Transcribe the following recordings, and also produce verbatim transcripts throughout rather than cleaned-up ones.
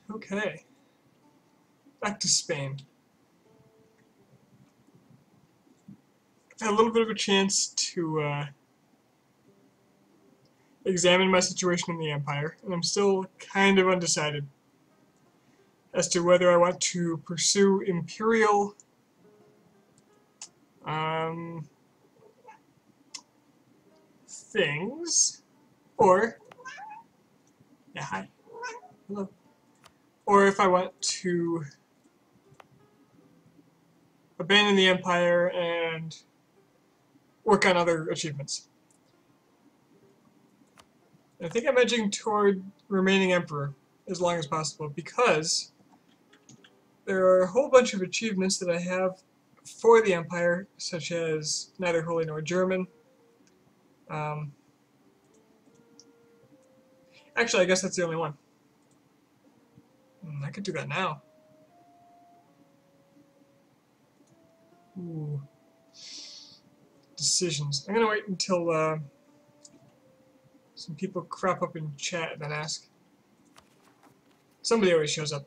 Okay. Back to Spain. I had a little bit of a chance to uh, examine my situation in the Empire, and I'm still kind of undecided as to whether I want to pursue imperial um, things, or yeah, hi, hello, or if I want to abandon the Empire and work on other achievements. I think I'm edging toward remaining Emperor as long as possible because there are a whole bunch of achievements that I have for the Empire, such as Neither Holy nor German. Um, actually, I guess that's the only one. Mm, I could do that now. Ooh. Decisions. I'm gonna wait until uh, some people crop up in chat and then ask. Somebody always shows up.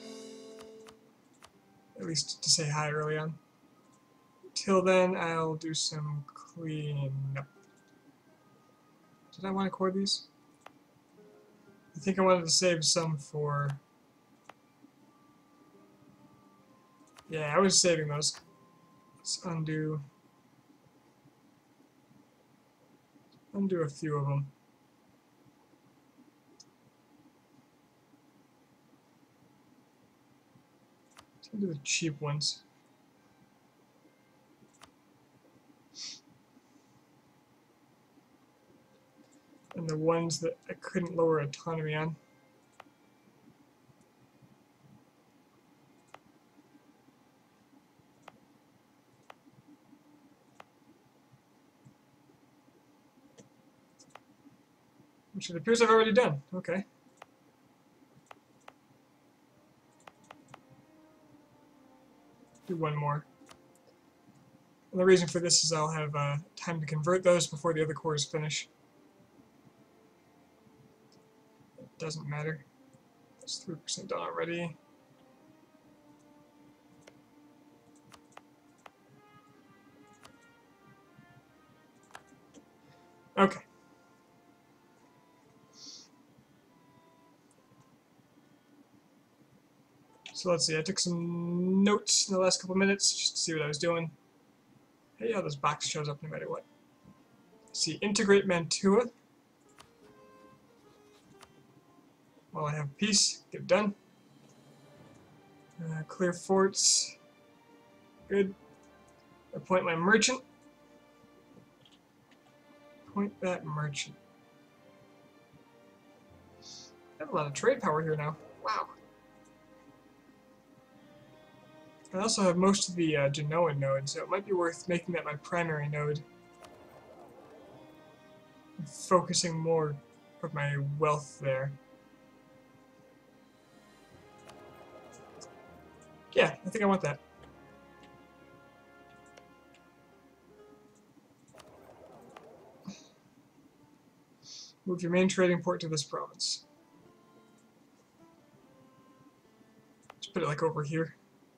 At least to say hi early on. Till then, I'll do some cleanup. Did I want to core these? I think I wanted to save some for... Yeah, I was saving those. Let's undo... Undo a few of them. Let's undo the cheap ones. And the ones that I couldn't lower autonomy on. Which it appears I've already done. Okay. Do one more. And the reason for this is I'll have uh, time to convert those before the other cores finish. It doesn't matter. It's three percent done already. Okay. So let's see, I took some notes in the last couple minutes just to see what I was doing. Hey, yeah, this box shows up no matter what. Let's see, integrate Mantua. While I have peace, get it done. Uh, clear forts. Good. Appoint my merchant. Appoint that merchant. I have a lot of trade power here now. Wow. I also have most of the uh, Genoan node, so it might be worth making that my primary node. And focusing more of my wealth there. Yeah, I think I want that. Move your main trading port to this province. Just put it like over here.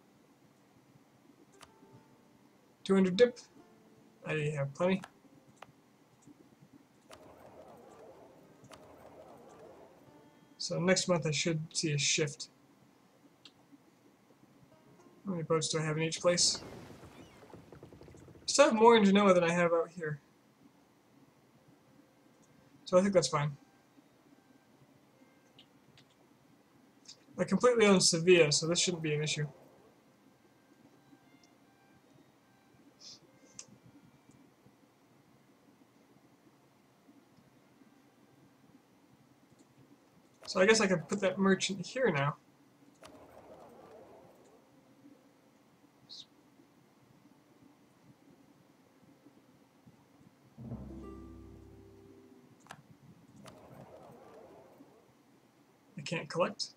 two hundred dip. I have plenty. So next month I should see a shift. How many boats do I have in each place? I still have more in Genoa than I have out here. So I think that's fine. I completely own Sevilla, so this shouldn't be an issue. So I guess I can put that merchant here now. I can't collect.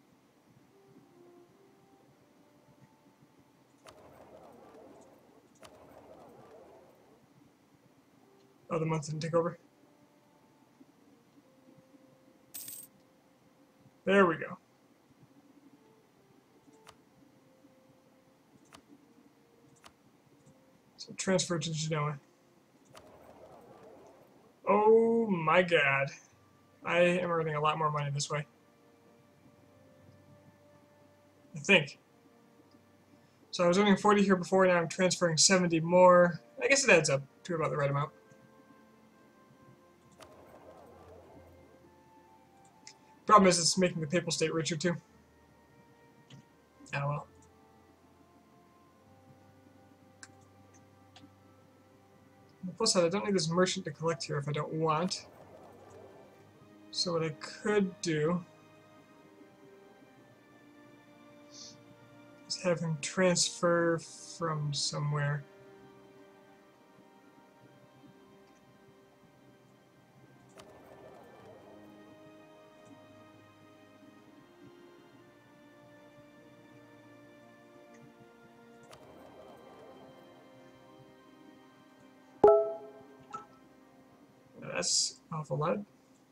Oh, the month didn't take over. There we go. So transfer to Genoa. Oh my god. I am earning a lot more money this way. I think. So I was earning forty here before, now I'm transferring seventy more. I guess it adds up to about the right amount. Problem is, it's making the Papal State richer too. Oh well. On the plus side, I don't need this merchant to collect here if I don't want. So what I could do is have him transfer from somewhere. That's awful loud.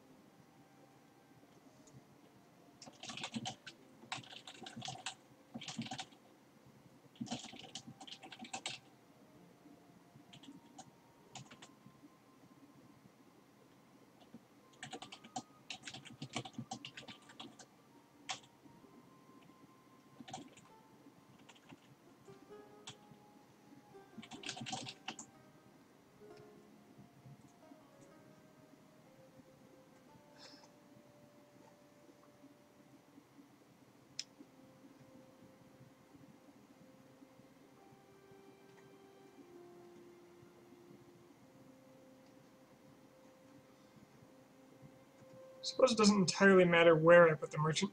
Suppose it doesn't entirely matter where I put the merchant.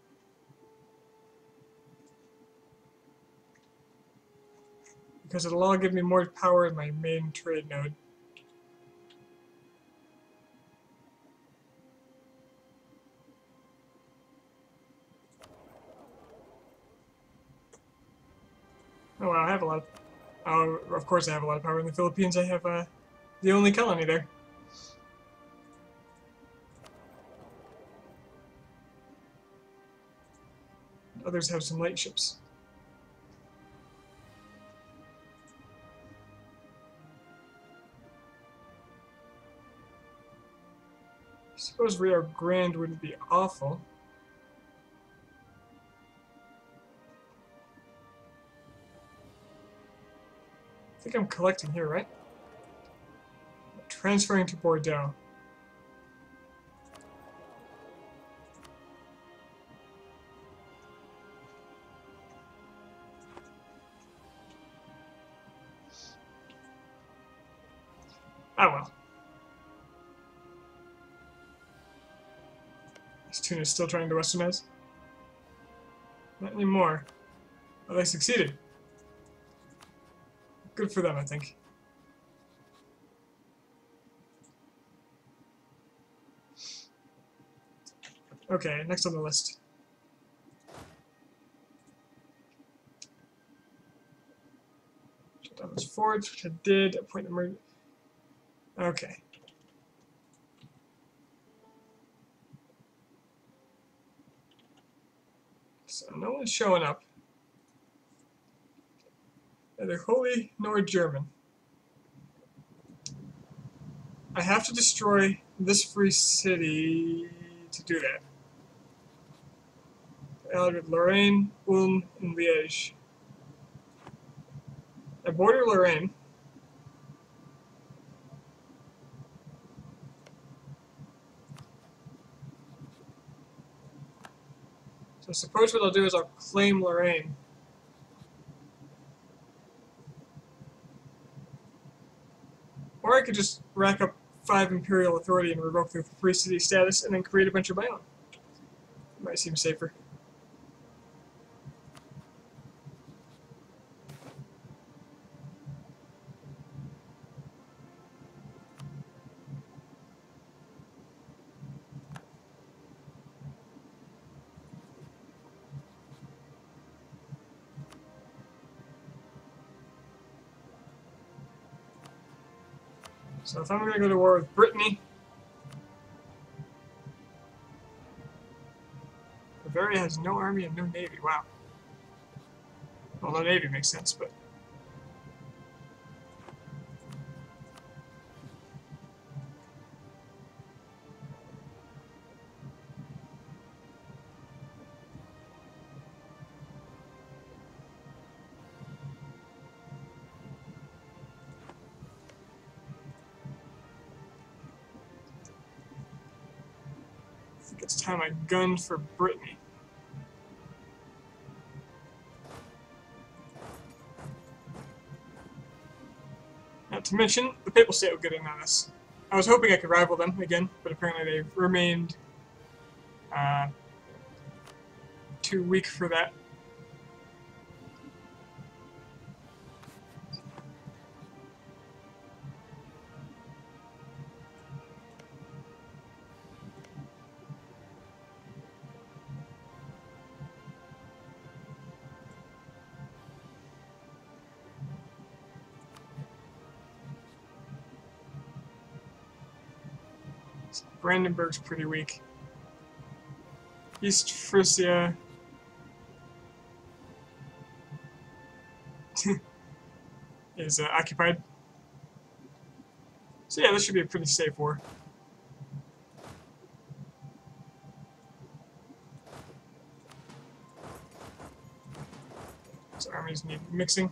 Because it'll all give me more power in my main trade node. Oh wow, I have a lot of... Oh, of course I have a lot of power in the Philippines. I have uh, the only colony there. Others have some light ships. I suppose Rio Grande wouldn't be awful. I think I'm collecting here, right? Transferring to Bordeaux. Oh well. This tune is still trying to westernize. Not anymore. Oh, they succeeded. Good for them, I think. Okay, next on the list. Shut down those forts, which I did. Appoint emerg. Okay. So no one's showing up. Neither Holy nor German. I have to destroy this free city to do that. Allied with Lorraine, Ulm, and Liège. I border Lorraine. So suppose what I'll do is I'll claim Lorraine. Or I could just rack up five imperial authority and revoke the free city status and then create a bunch of my own. It might seem safer. So if I'm going to go to war with Brittany, Bavaria has no army and no navy. Wow. Well, no navy makes sense, but... think it's time I gunned for Brittany. Not to mention, the Papal State will get in on us. I was hoping I could rival them again, but apparently they've remained uh, too weak for that. Brandenburg's pretty weak. East Frisia is uh, occupied. So yeah, this should be a pretty safe war. So armies need mixing.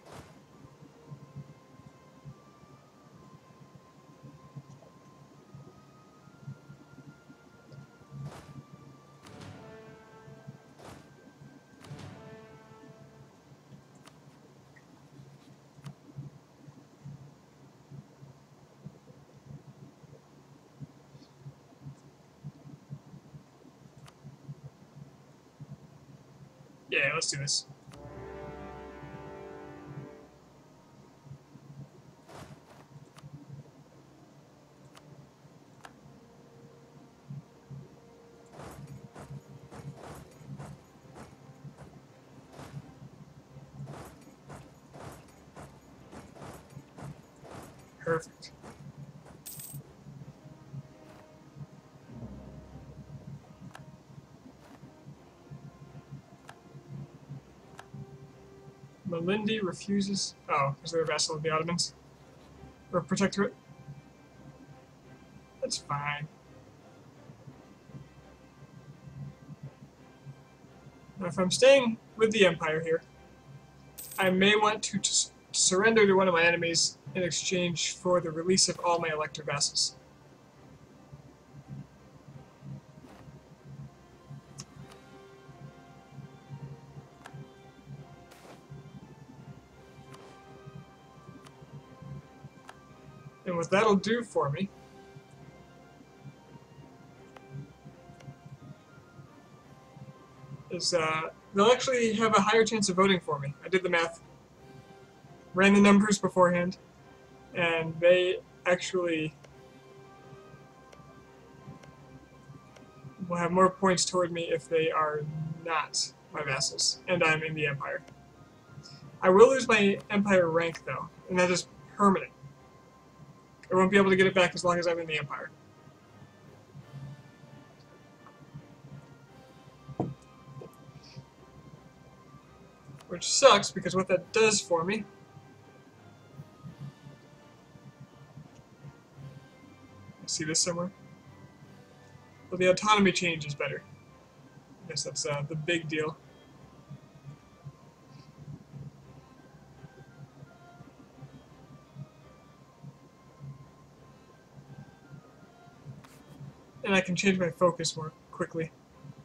Yeah, let's do this. Perfect. Malindi refuses. Oh, is there a vassal of the Ottomans? Or protectorate? That's fine. Now, if I'm staying with the Empire here, I may want to surrender to one of my enemies in exchange for the release of all my elector vassals. And what that'll do for me is uh, they'll actually have a higher chance of voting for me. I did the math, ran the numbers beforehand, and they actually will have more points toward me if they are not my vassals, and I'm in the Empire. I will lose my Empire rank, though, and that is permanent. I won't be able to get it back as long as I'm in the Empire. Which sucks, because what that does for me I see this somewhere? Well, the autonomy change is better. I guess that's uh, the big deal. And I can change my focus more quickly.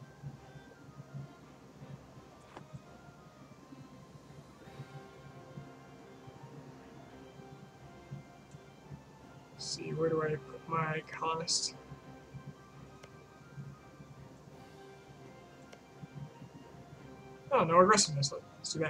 Let's see, where do I put my colonist? Oh, no aggressiveness. Let's do that.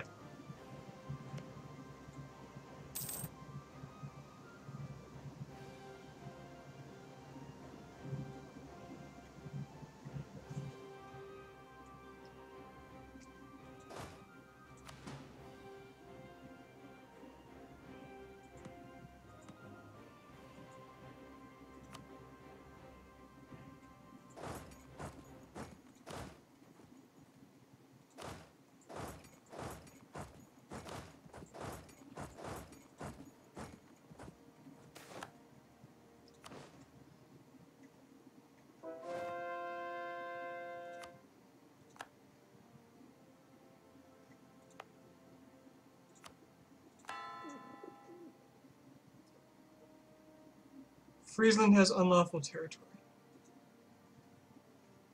Friesland has unlawful territory.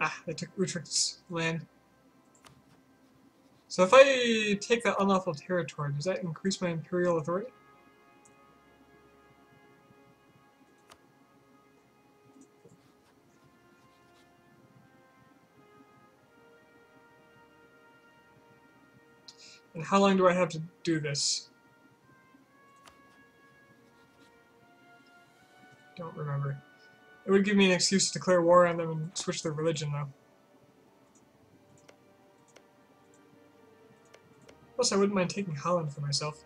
Ah, they took Utrecht's land. So if I take that unlawful territory, does that increase my imperial authority? And how long do I have to do this? Don't remember. It would give me an excuse to declare war on them and switch their religion, though. Plus, I wouldn't mind taking Holland for myself.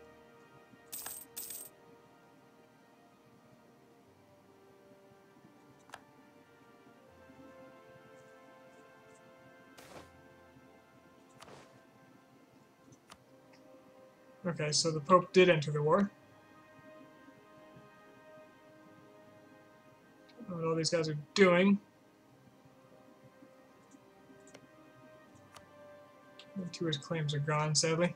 Okay, so the Pope did enter the war. I don't know what all these guys are doing. Two of his claims are gone, sadly.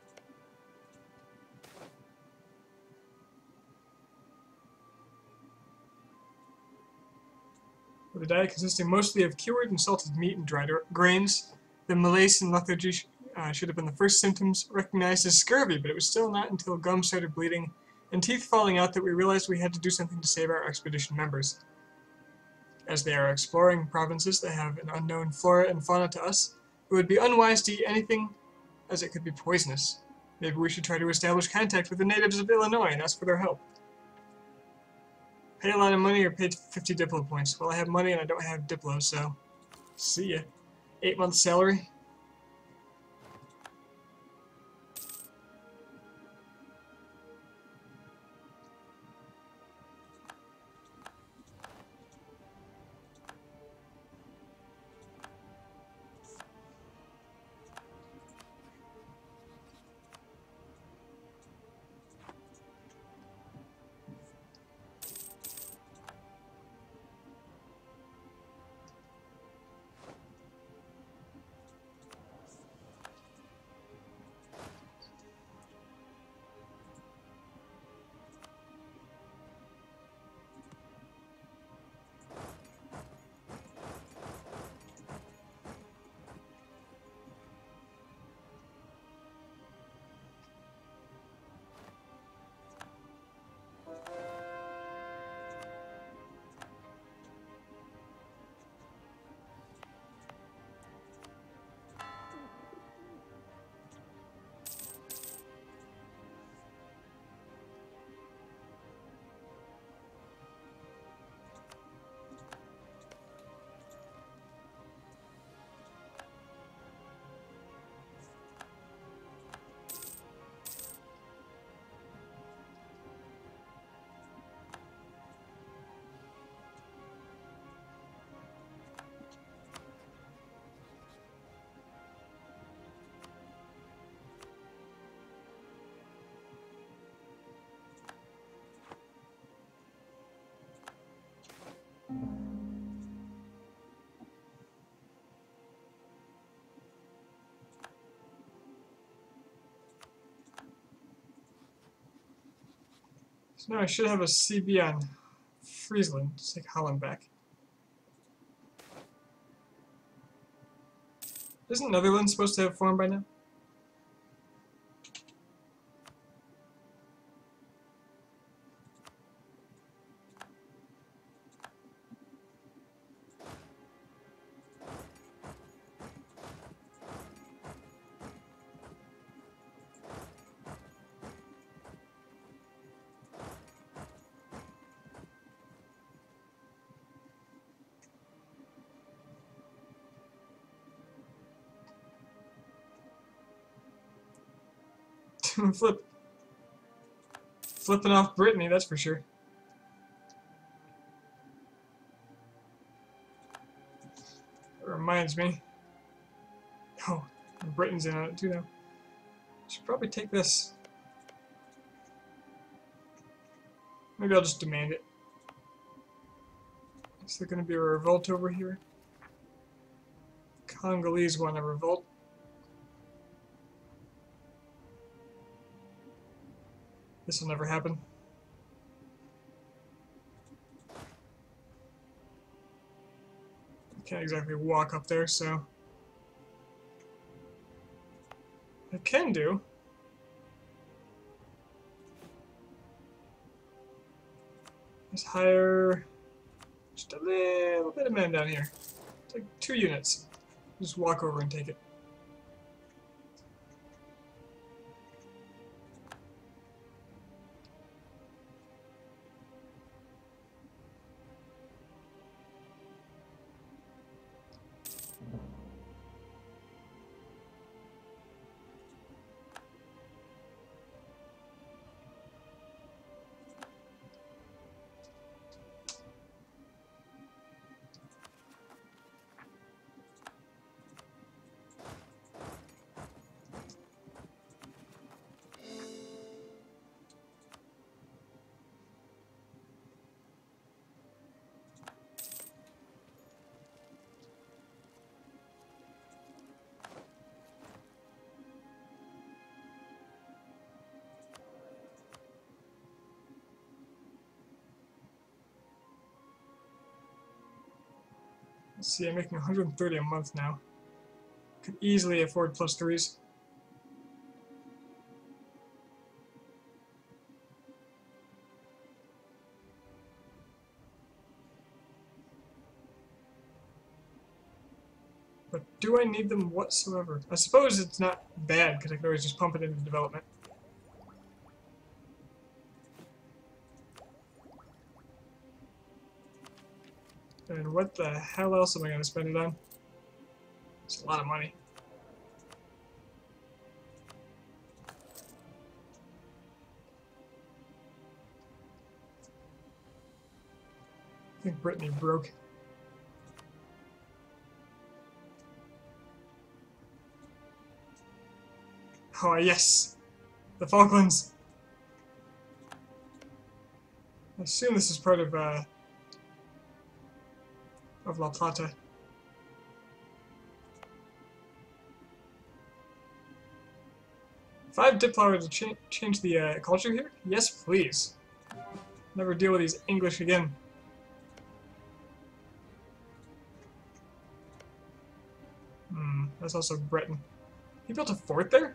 With a diet consisting mostly of cured and salted meat and dried grains, the malaise and lethargy sh uh, should have been the first symptoms recognized as scurvy, but it was still not until gums started bleeding and teeth falling out that we realized we had to do something to save our expedition members. As they are exploring provinces that have an unknown flora and fauna to us, it would be unwise to eat anything as it could be poisonous. Maybe we should try to establish contact with the natives of Illinois and ask for their help. Pay a lot of money or pay fifty Diplo points. Well, I have money and I don't have Diplo, so see ya. Eight months salary. So now I should have a C B on Friesland to take Holland back. Isn't Netherlands supposed to have formed by now? Flip. Flipping off Brittany, that's for sure. That reminds me. Oh, Britain's in on it too now. Should probably take this. Maybe I'll just demand it. Is there going to be a revolt over here? Congolese want a revolt. This will never happen. Can't exactly walk up there, so I can do is hire just a little bit of men down here. It's like two units. Just walk over and take it. Let's see, I'm making one hundred thirty a month now. Could easily afford plus threes. But do I need them whatsoever? I suppose it's not bad, because I can always just pump it into development. And what the hell else am I going to spend it on? It's a lot of money. I think Brittany broke. Oh, yes! The Falklands! I assume this is part of, uh, of La Plata. If I have Diplower to cha change the uh, culture here? Yes, please. Never deal with these English again. Hmm, that's also Breton. He built a fort there?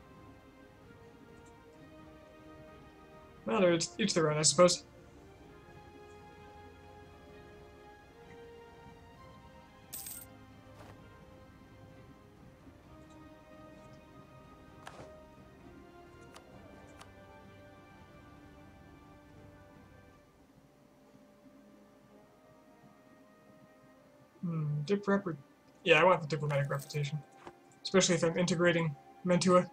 Well, they're each their own, I suppose. Hmm, dip rep. Yeah, I want the diplomatic reputation. Especially if I'm integrating Mantua.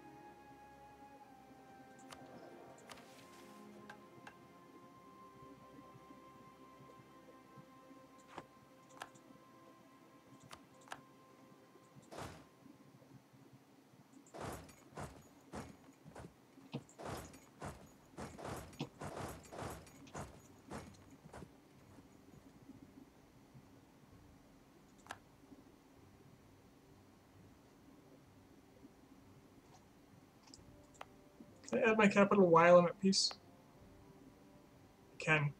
Can I add my capital while I'm at peace? I can.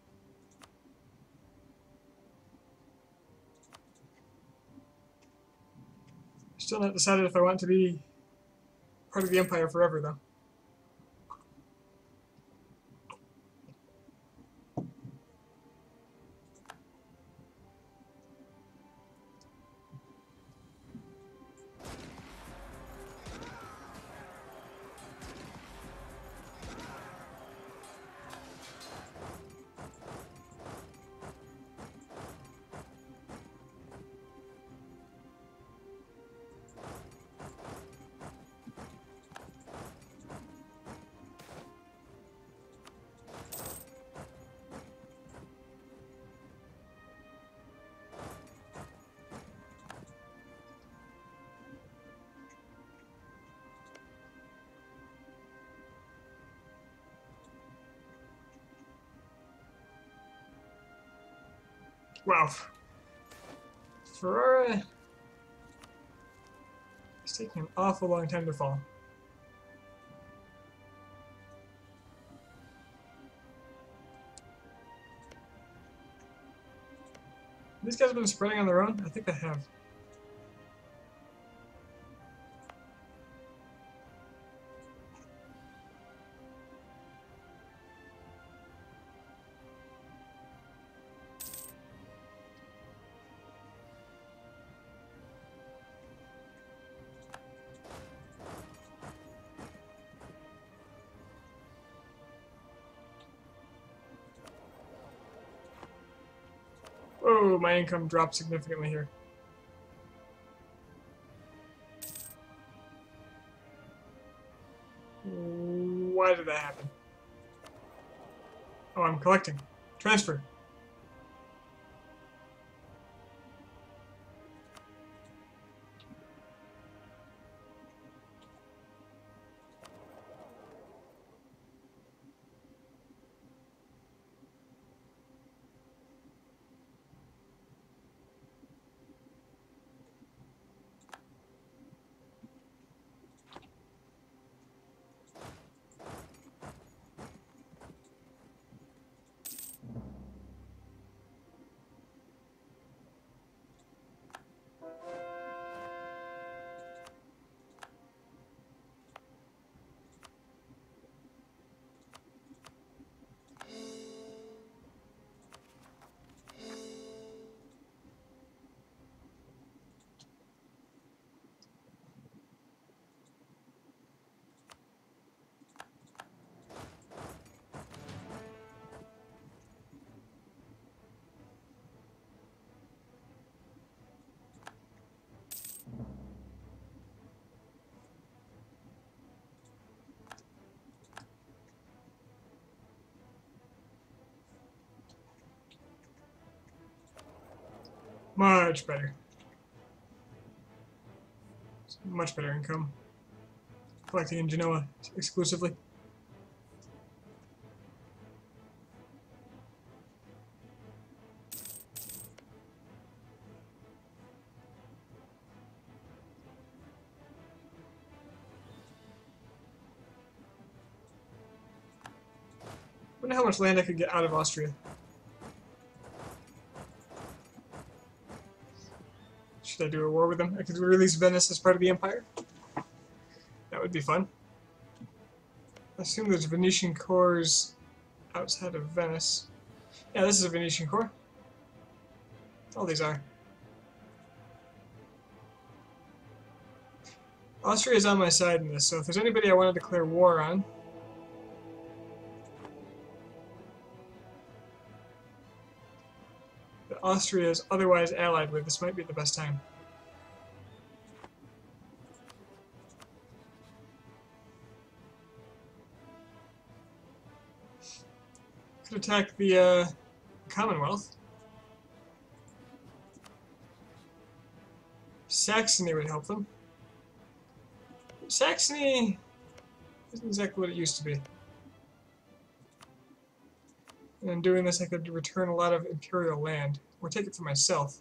Still not decided if I want to be part of the Empire forever, though. Wow. Ferrara is taking an awful long time to fall. These guys have been spreading on their own? I think they have. Oh, my income dropped significantly here. Why did that happen? Oh, I'm collecting. Transfer. Much better. Much better income. Collecting in Genoa exclusively. I wonder how much land I could get out of Austria. Should I do a war with them? I could release Venice as part of the empire. That would be fun. I assume there's Venetian cores outside of Venice. Yeah, this is a Venetian core. All these are. Austria is on my side in this, so if there's anybody I want to declare war on, that Austria is otherwise allied with, this might be the best time. Could attack the uh, Commonwealth. Saxony would help them. Saxony isn't exactly what it used to be. And in doing this, I could return a lot of imperial land, or take it for myself.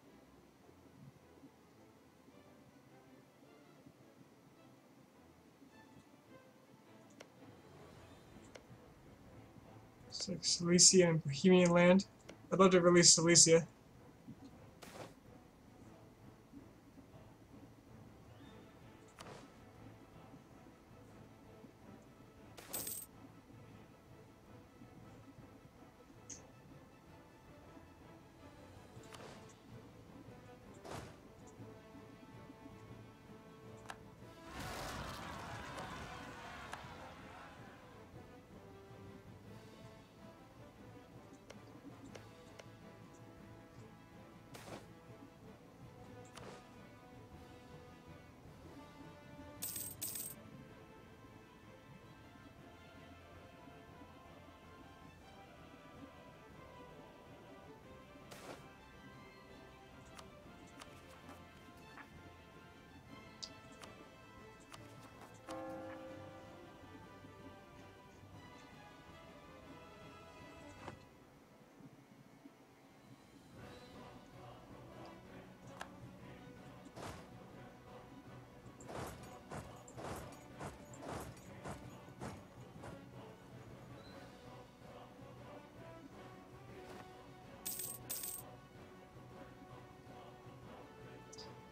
It's like Silesia and Bohemian land. I'd love to release Silesia.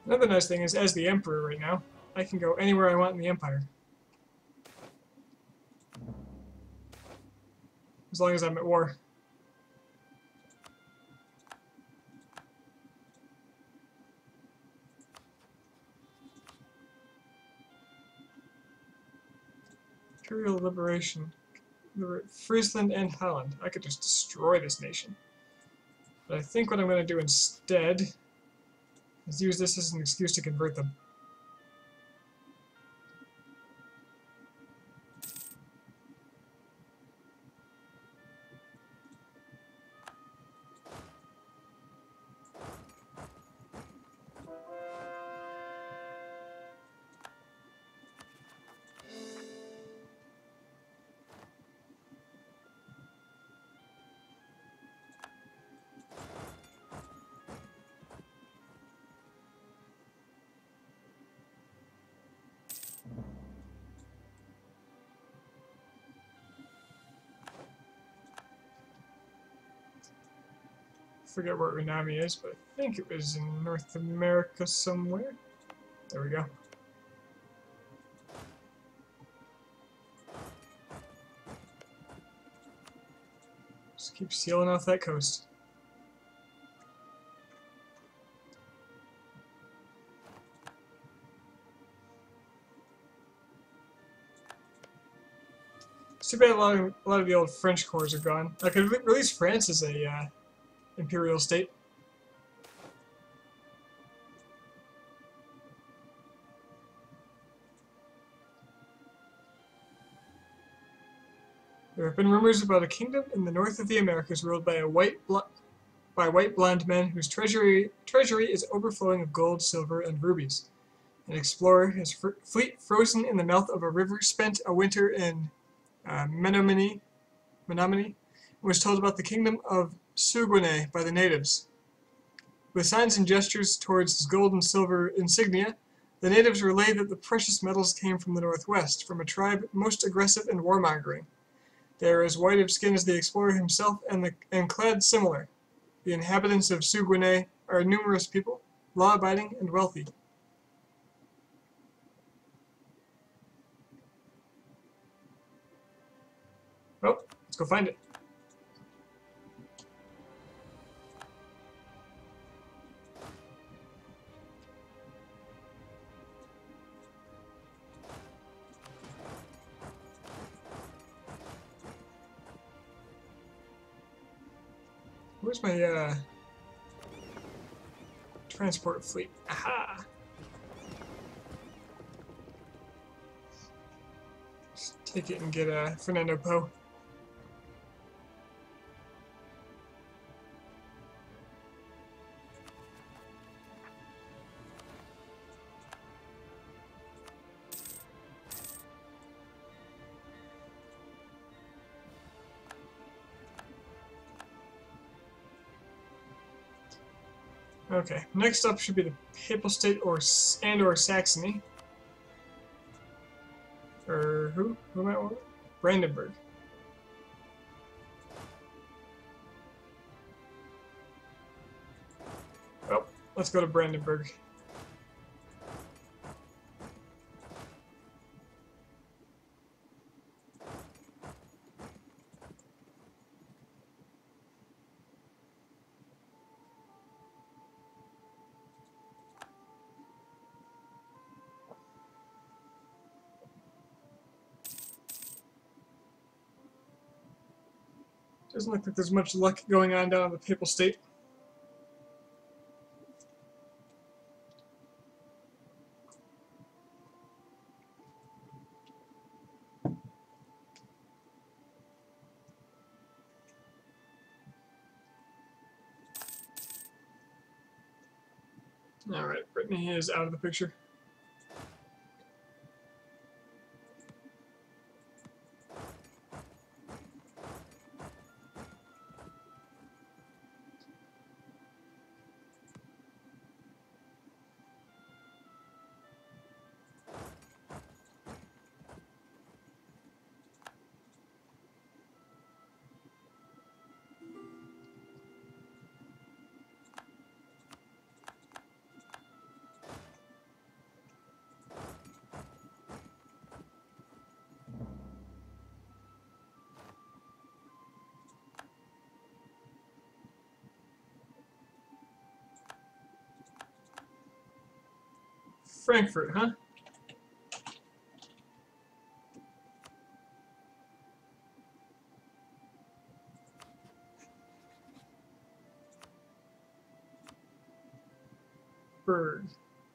Another nice thing is, as the Emperor right now, I can go anywhere I want in the Empire. As long as I'm at war. Imperial Liberation. Friesland and Holland. I could just destroy this nation. But I think what I'm going to do instead is use this as an excuse to convert them. Forget where Unami is, but I think it was in North America somewhere. There we go. Just keep sealing off that coast. It's too bad a lot of, a lot of the old French cores are gone. I could re release France as a uh, imperial state. There have been rumors about a kingdom in the north of the Americas ruled by a white by white blonde men whose treasury treasury is overflowing of gold, silver, and rubies. An explorer, his fr fleet frozen in the mouth of a river, spent a winter in uh, Menominee, Menominee, and was told about the kingdom of Suguene by the natives. With signs and gestures towards his gold and silver insignia, the natives relayed that the precious metals came from the northwest, from a tribe most aggressive and warmongering. They are as white of skin as the explorer himself, and, the, and clad similar. The inhabitants of Suguene are a numerous people, law-abiding and wealthy. Well, let's go find it. Where's my uh, transport fleet? Aha! Let's take it and get uh, Fernando Po. Okay, next up should be the Papal State or and or Saxony. Or who? Who am I want? Brandenburg. Well, let's go to Brandenburg. Doesn't look like there's much luck going on down in the Papal State. Alright, Brittany is out of the picture. Frankfurt, huh? Bird.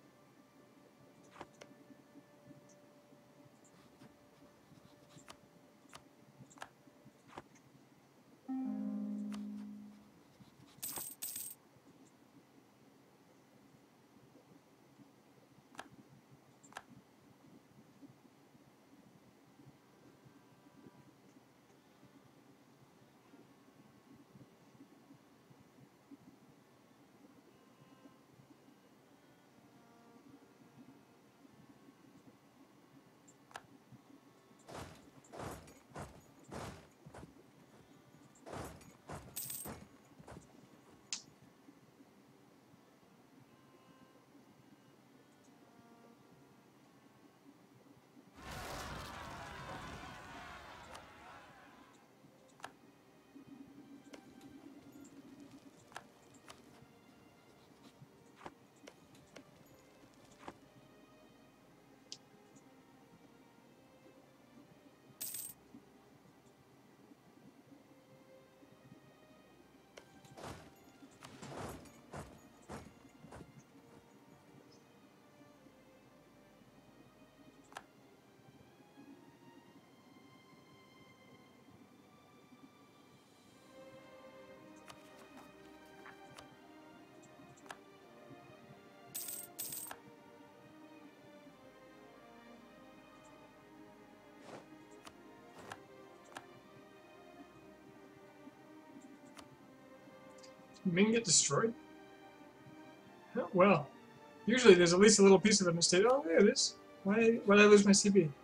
Ming get destroyed? Oh, well, usually there's at least a little piece of it in the state. Oh, there it is. Why, why did I lose my C B?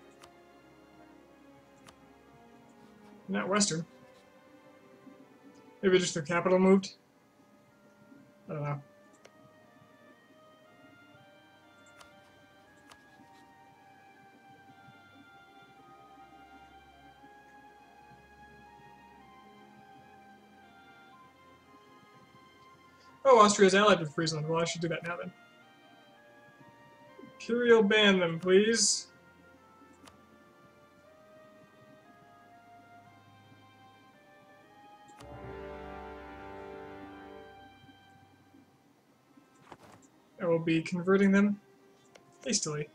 Not Western. Maybe just their capital moved? I don't know. Oh, Austria's allied with Friesland. Well, I should do that now then. Imperial ban them, please. I will be converting them hastily.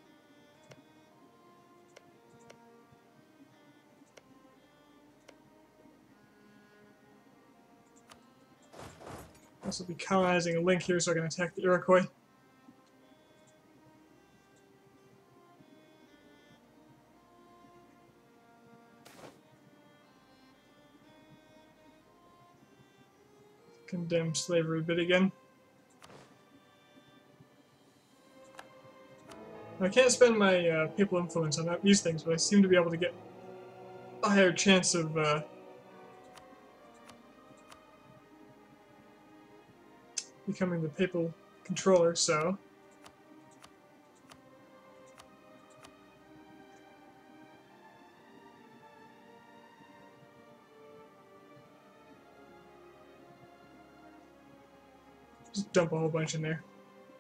Also be colonizing a link here so I can attack the Iroquois. Condemn slavery bit again. I can't spend my uh, papal influence on these things, but I seem to be able to get a higher chance of uh, becoming the papal controller, so... just dump a whole bunch in there.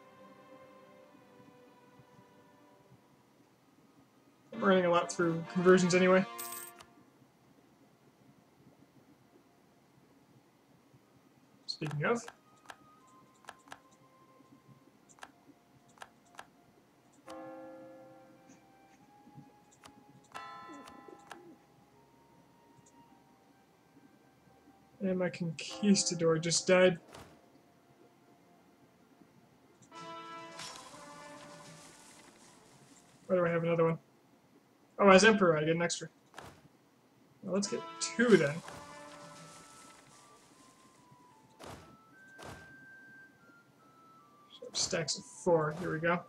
I'm earning a lot through conversions anyway. Speaking of... and my conquistador just died. Why do I have another one? Oh, as Emperor, I get an extra. Well, let's get two then. Stacks of four. Here we go.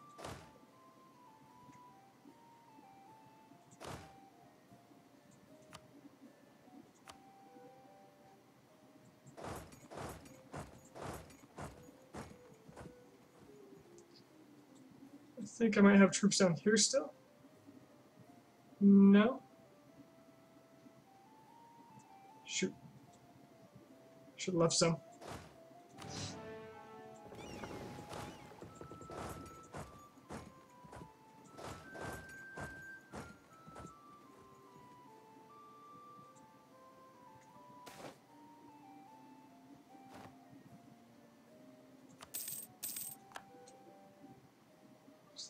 I think I might have troops down here still. No. Shoot. Should have left some.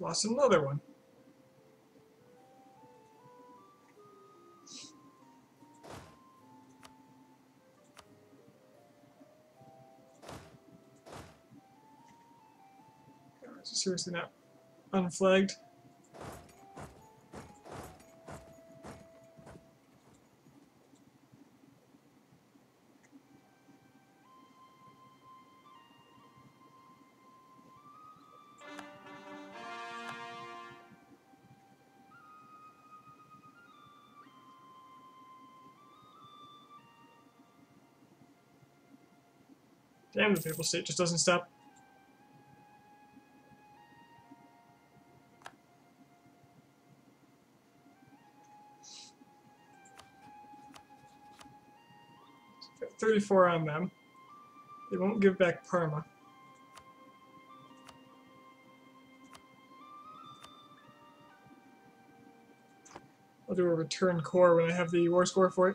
Lost another one. Seriously not unflagged. Damn, the papal state just doesn't stop. Got thirty-four on them. They won't give back Parma. I'll do a return core when I have the war score for it.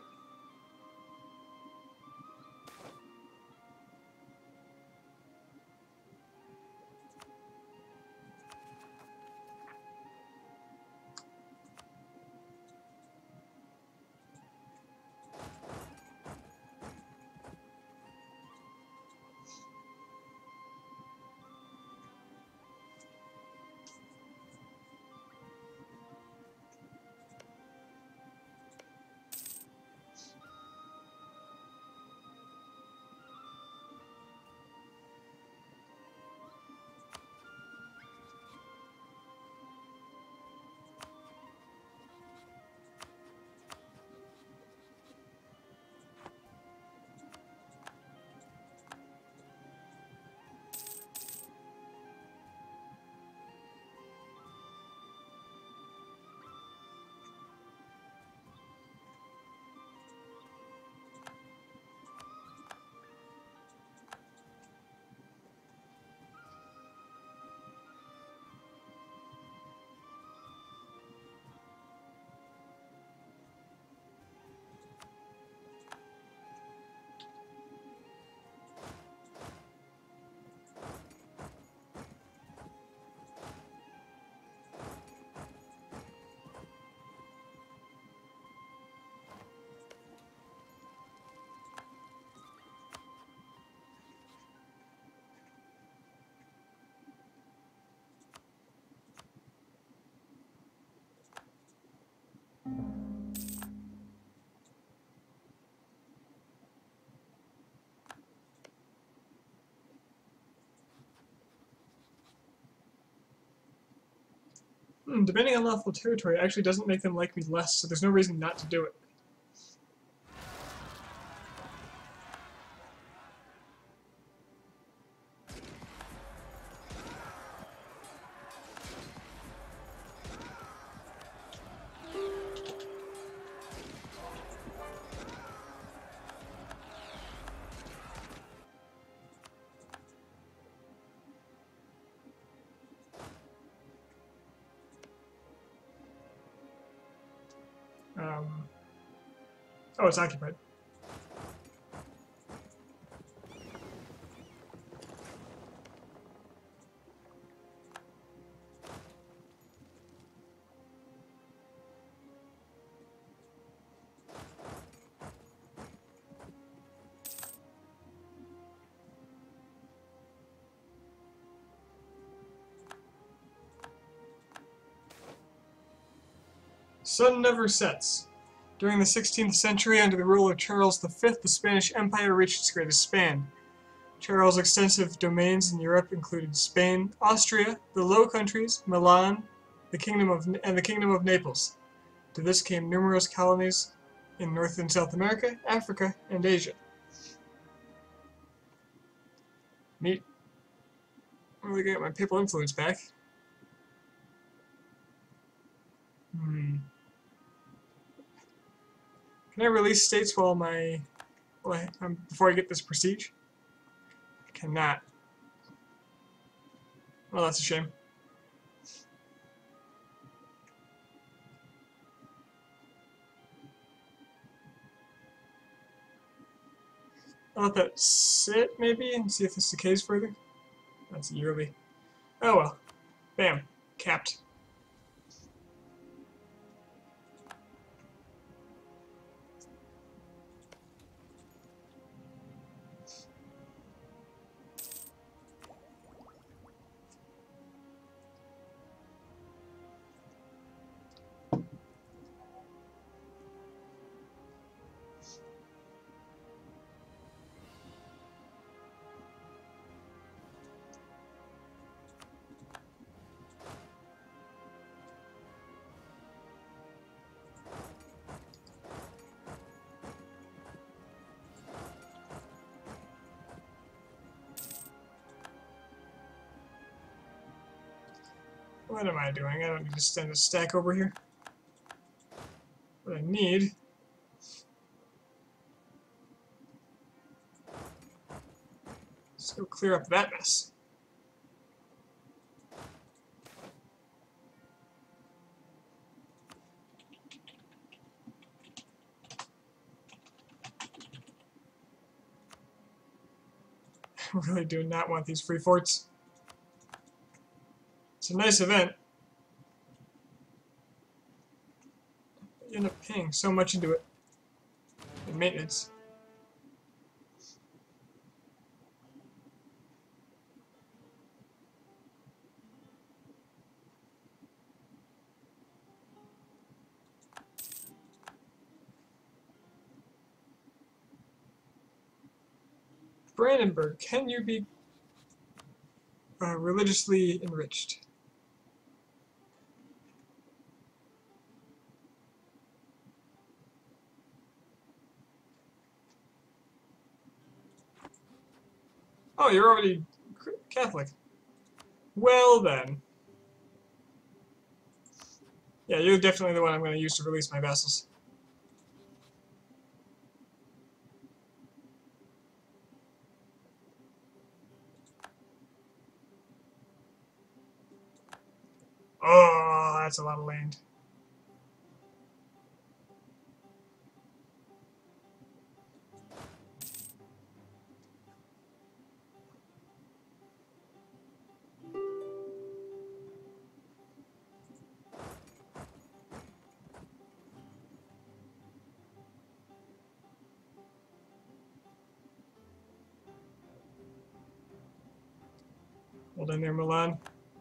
Hmm, demanding unlawful territory actually doesn't make them like me less, so there's no reason not to do it. Um, oh, it's occupied. Sun never sets. During the sixteenth century, under the rule of Charles the Fifth, the Spanish Empire reached its greatest span. Charles' extensive domains in Europe included Spain, Austria, the Low Countries, Milan, the Kingdom of and the Kingdom of Naples. To this came numerous colonies in North and South America, Africa, and Asia. Neat. I'm really get my papal influence back. Hmm. Can I release states while my well, I, um, before I get this prestige? I cannot. Well, that's a shame. I'll let that sit maybe and see if this decays further. That's yearly. Oh well. Bam. capped. What am I doing? I don't need to send a stack over here. What I need is go clear up that mess. I really do not want these free forts. It's a nice event. You end up paying so much into it in maintenance. Brandenburg, can you be uh, religiously enriched? Oh, you're already Catholic. Well then. Yeah, you're definitely the one I'm going to use to release my vassals. Oh, that's a lot of land. Hold in there, Milan.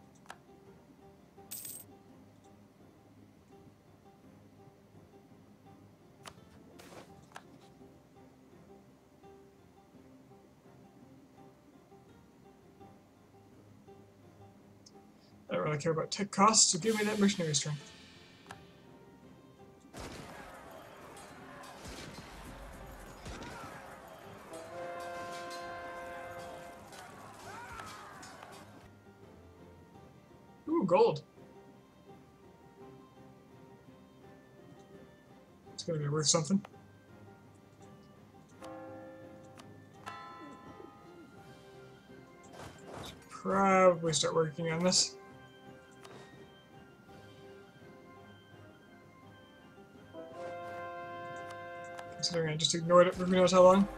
I don't really care about tech costs, so give me that mercenary strength. Ooh, gold. It's gonna be worth something. Should probably start working on this. Considering I just ignored it for who knows how long.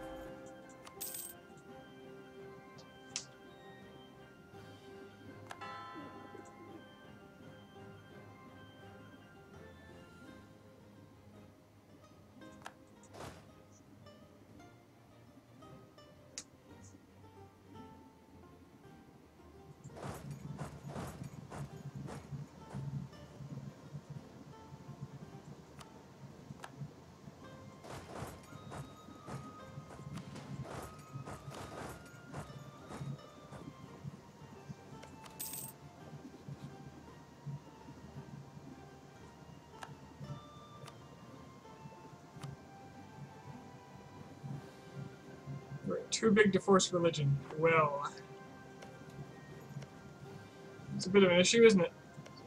We're too big to force religion. Well, it's a bit of an issue, isn't it?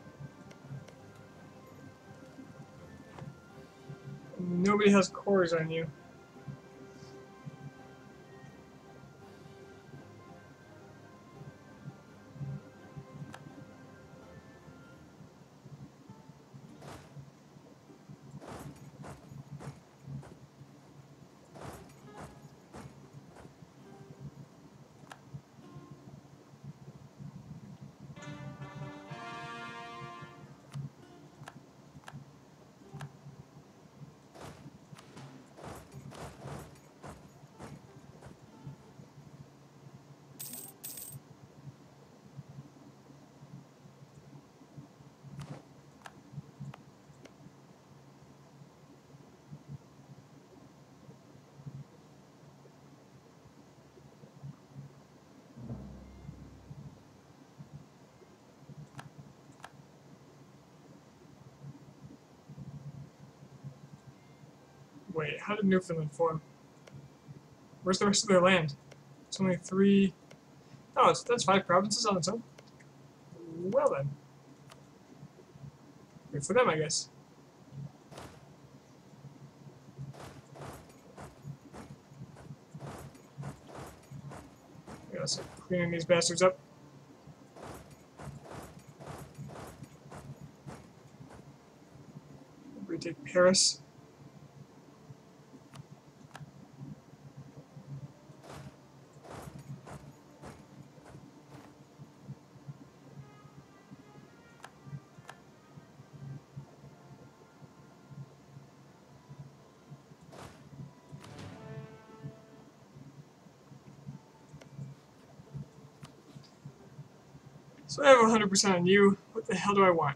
Nobody has cores on you. Wait, how did Newfoundland form? Where's the rest of their land? It's only three... Oh, it's, that's five provinces on its own. Well then. Good for them, I guess. I gotta start cleaning these bastards up. Retake Paris. So I have one hundred percent on you. What the hell do I want?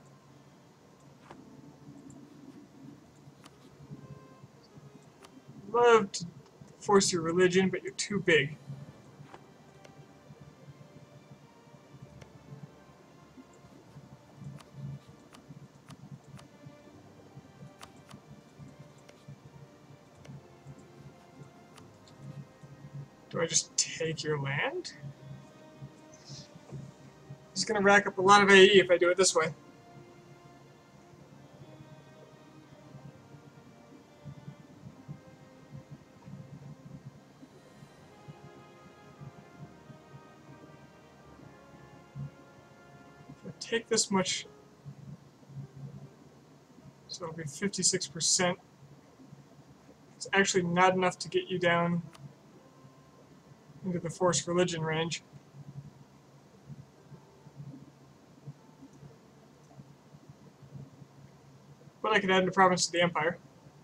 Love to force your religion, but you're too big. Do I just take your land? It's going to rack up a lot of A E if I do it this way. If I take this much, so it'll be fifty-six percent. It's actually not enough to get you down into the forced religion range. But I could add a province to the empire.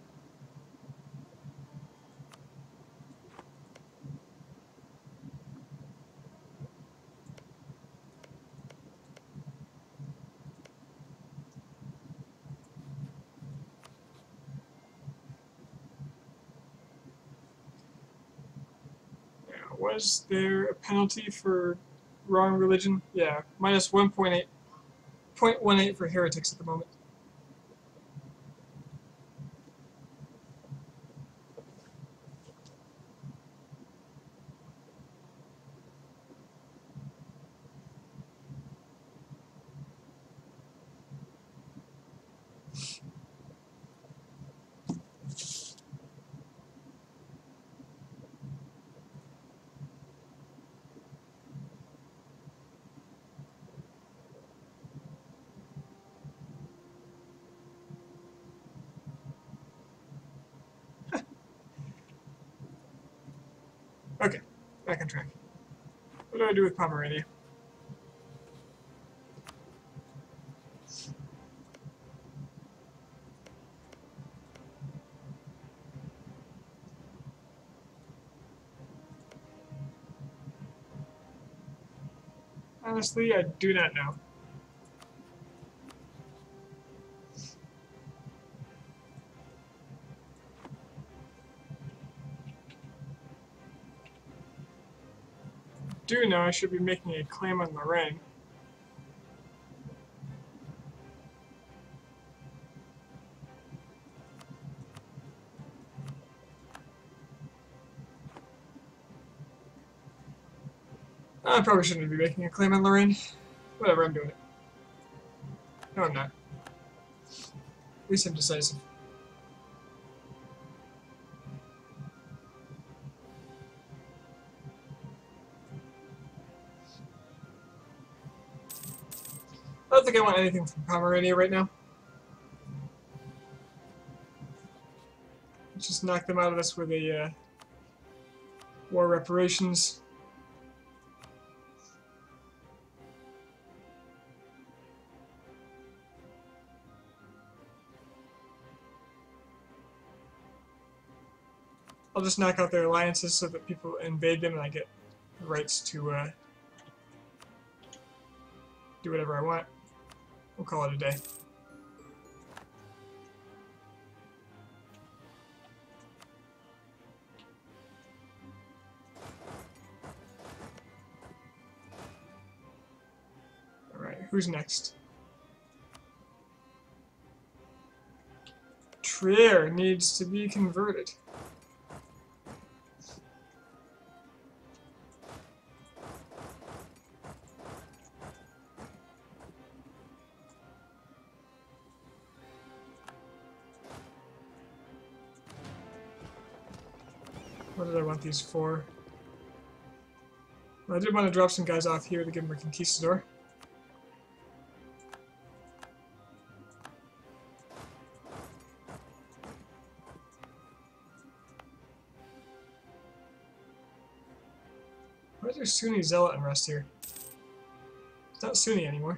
Now, was there a penalty for wrong religion? Yeah, minus one point eight, zero point one eight for heretics at the moment. Okay, back on track. What do I do with Pomerania? Honestly, I do not know. I do know I should be making a claim on Lorraine. I probably shouldn't be making a claim on Lorraine. Whatever, I'm doing it. No, I'm not. At least I'm decisive. I don't think I want anything from Pomerania right now. Let's just knock them out of this with a uh, war reparations. I'll just knock out their alliances so that people invade them and I get rights to uh, do whatever I want. We'll call it a day. Alright, who's next? Trier needs to be converted. What did I want these for? Well, I did want to drop some guys off here to give them a conquistador. Why is there Sunni Zealot unrest here? It's not Sunni anymore.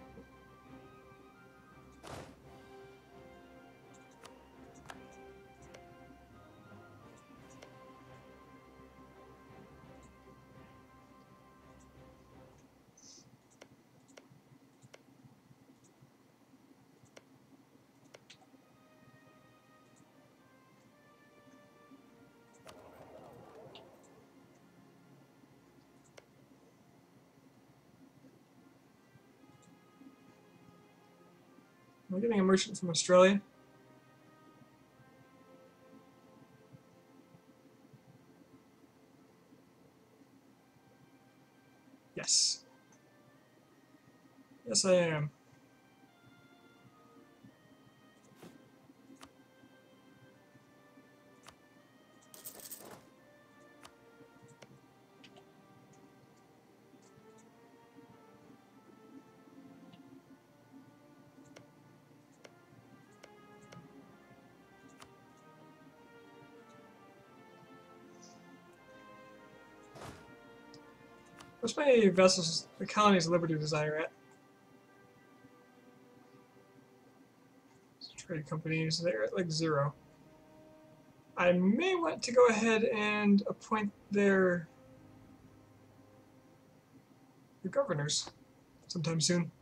Am I getting a merchant from Australia? Yes. Yes, I am. What's my vessels, the colony's Liberty Desire at? Trade companies, they're at like zero. I may want to go ahead and appoint their, their governors sometime soon.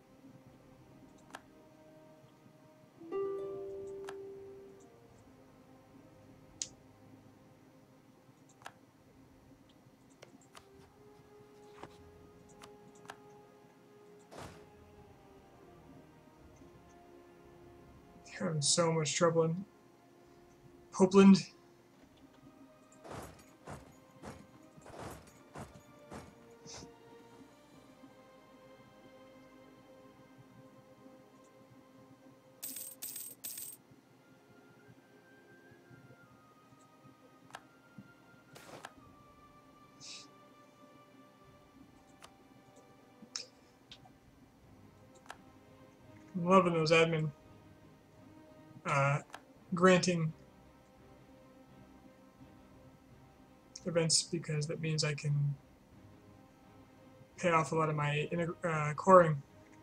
They're having so much trouble in Popeland. I'm loving those admin uh, granting events because that means I can pay off a lot of my uh, coring.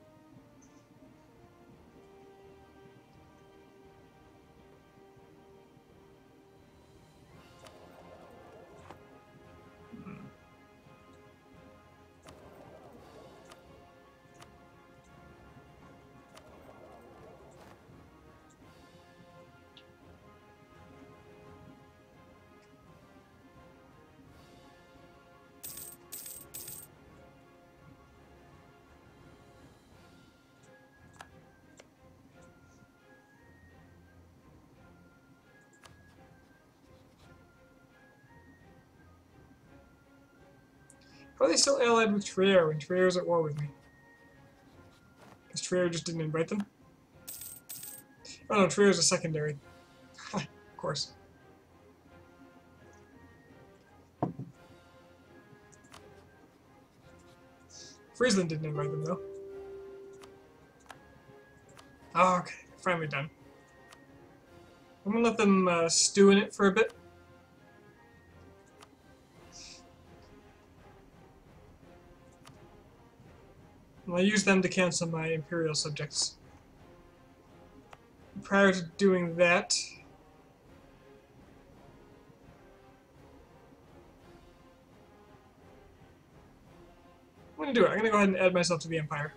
How are they still allied with Trier when Trier's at war with me? Because Trier just didn't invite them? Oh no, Trier's a secondary. Of course. Friesland didn't invite them though. Oh, okay, finally done. I'm gonna let them uh, stew in it for a bit. And I'll use them to cancel my Imperial subjects. Prior to doing that, I'm gonna do it. I'm gonna go ahead and add myself to the Empire.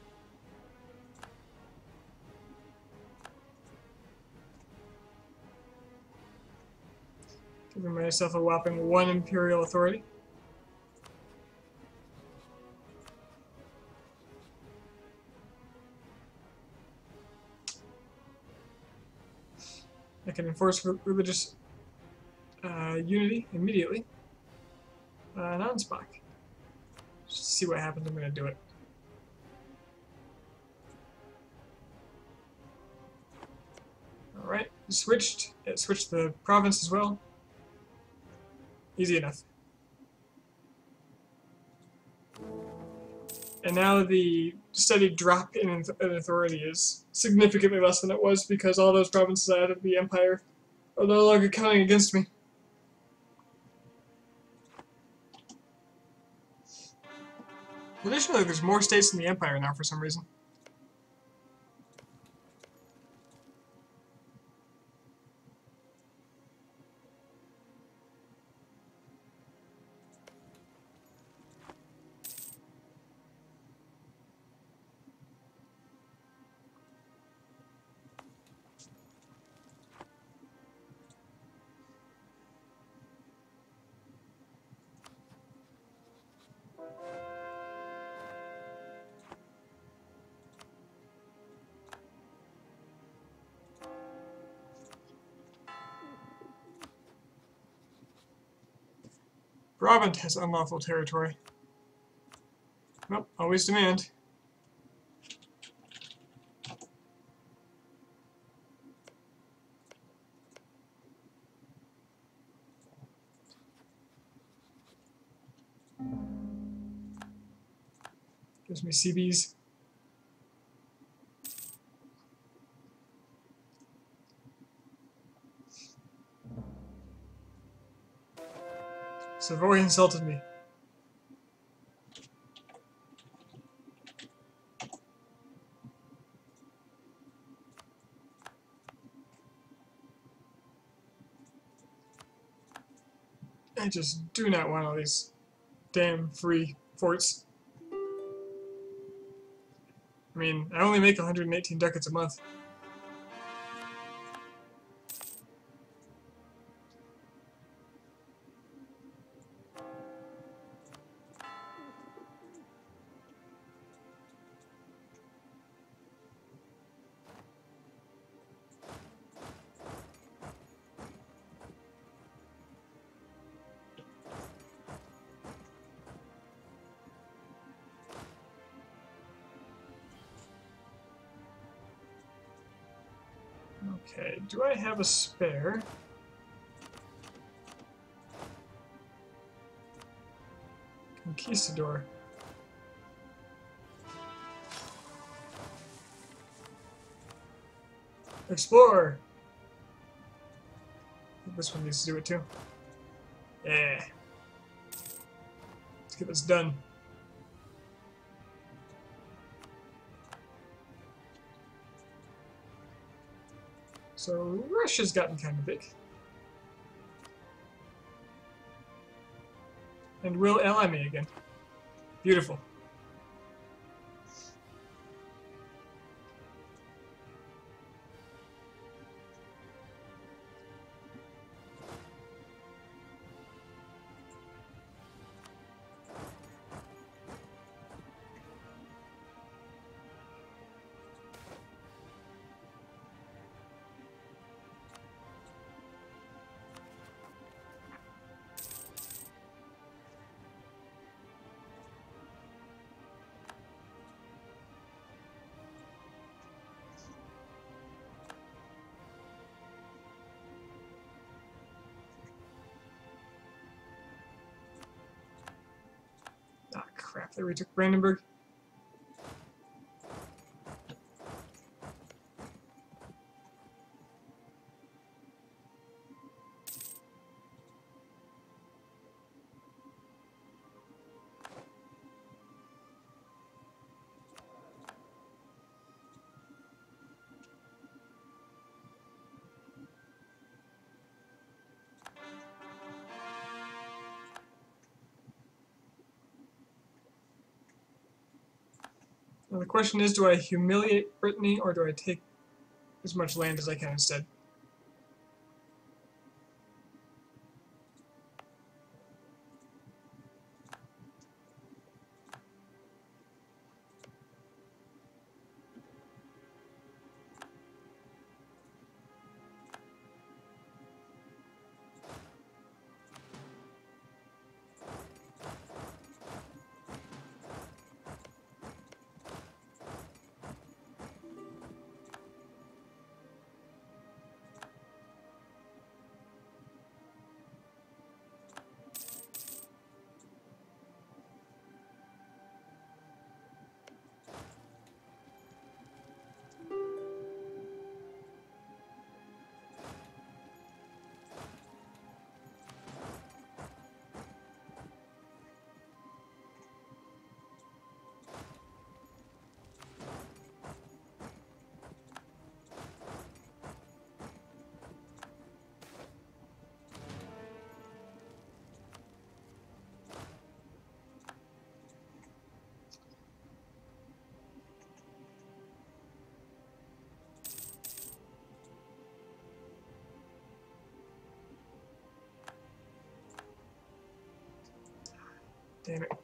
Giving myself a whopping one Imperial authority. I can enforce re religious uh, unity immediately. Uh, non-Spock. Just see what happens. I'm going to do it. Alright, switched. It switched the province as well. Easy enough. And now the steady drop in, in authority is significantly less than it was because all those provinces out of the Empire are no longer counting against me. Additionally, there's more states in the Empire now for some reason. Brabant has unlawful territory. Well, always demand. Gives me C Bs. Savoy insulted me. I just do not want all these damn free forts. I mean, I only make one hundred eighteen ducats a month. Okay, do I have a spare? Conquistador. Explorer! This one needs to do it too. Yeah. Let's get this done. So Russia's gotten kind of big. And will ally me again. Beautiful. Ah, crap, they retook Brandenburg. Now the question is, do I humiliate Brittany or do I take as much land as I can instead? Damn it.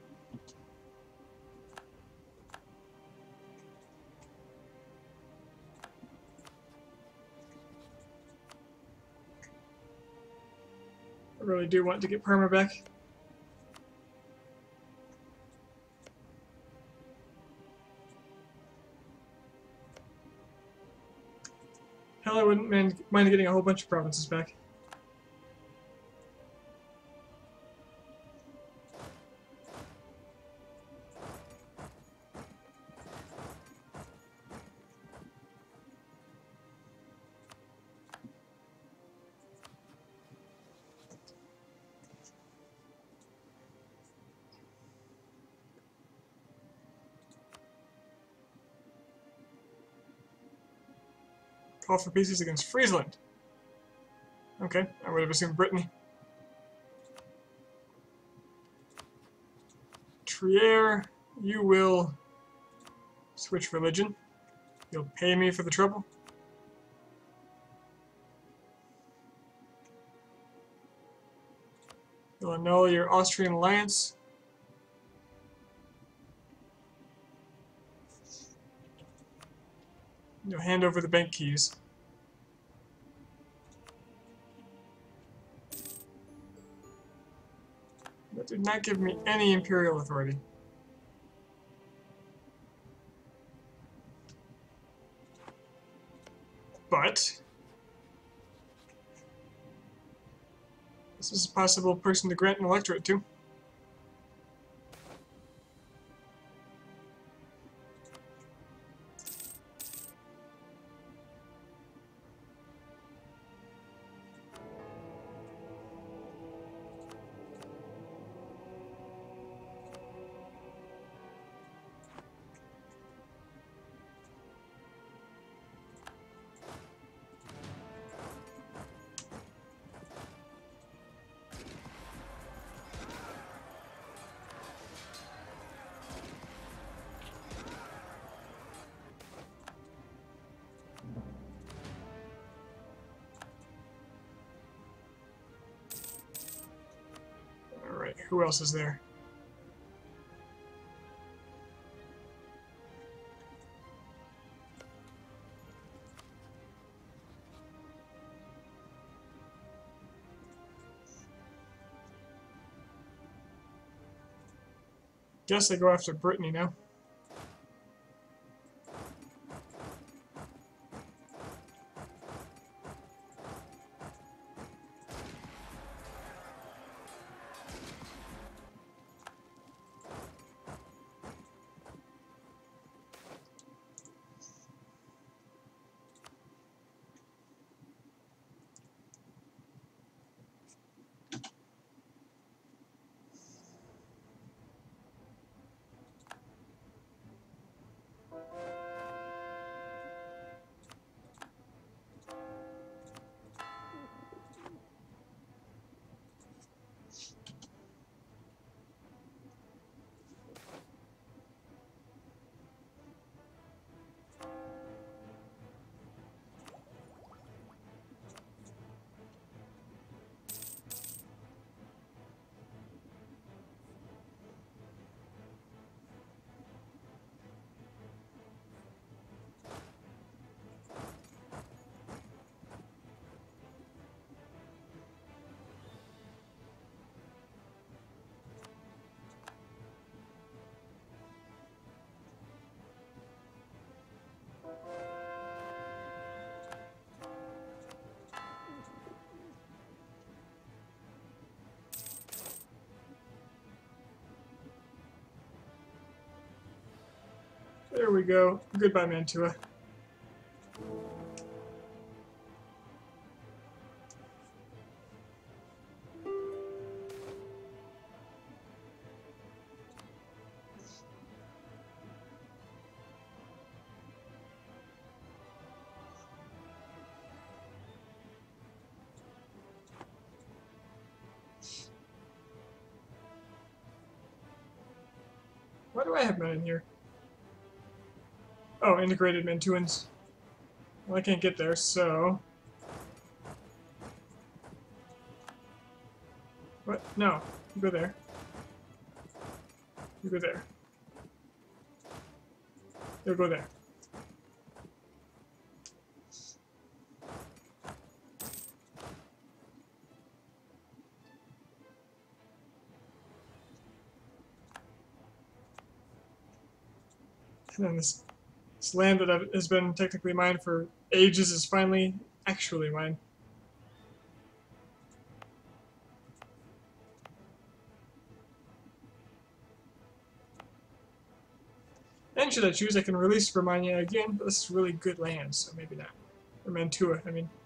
I really do want to get Parma back. Hell, I wouldn't mind, mind getting a whole bunch of provinces back. Call for pieces against Friesland. Okay, I would have assumed Brittany. Trier, you will switch religion. You'll pay me for the trouble. You'll annul your Austrian alliance. You'll hand over the bank keys. That did not give me any imperial authority. But this is a possible person to grant an electorate to. Who else is there? Guess I go after Brittany now. There we go. Goodbye, Mantua. Why do I have men in here? Oh, integrated Mantuans. Well, I can't get there, so... What? No. Go there. You go there. You'll go there. And then this, this land that I've, has been technically mine for ages is finally actually mine. And should I choose, I can release Romagna again, but this is really good land, so maybe not. Or Mantua, I mean.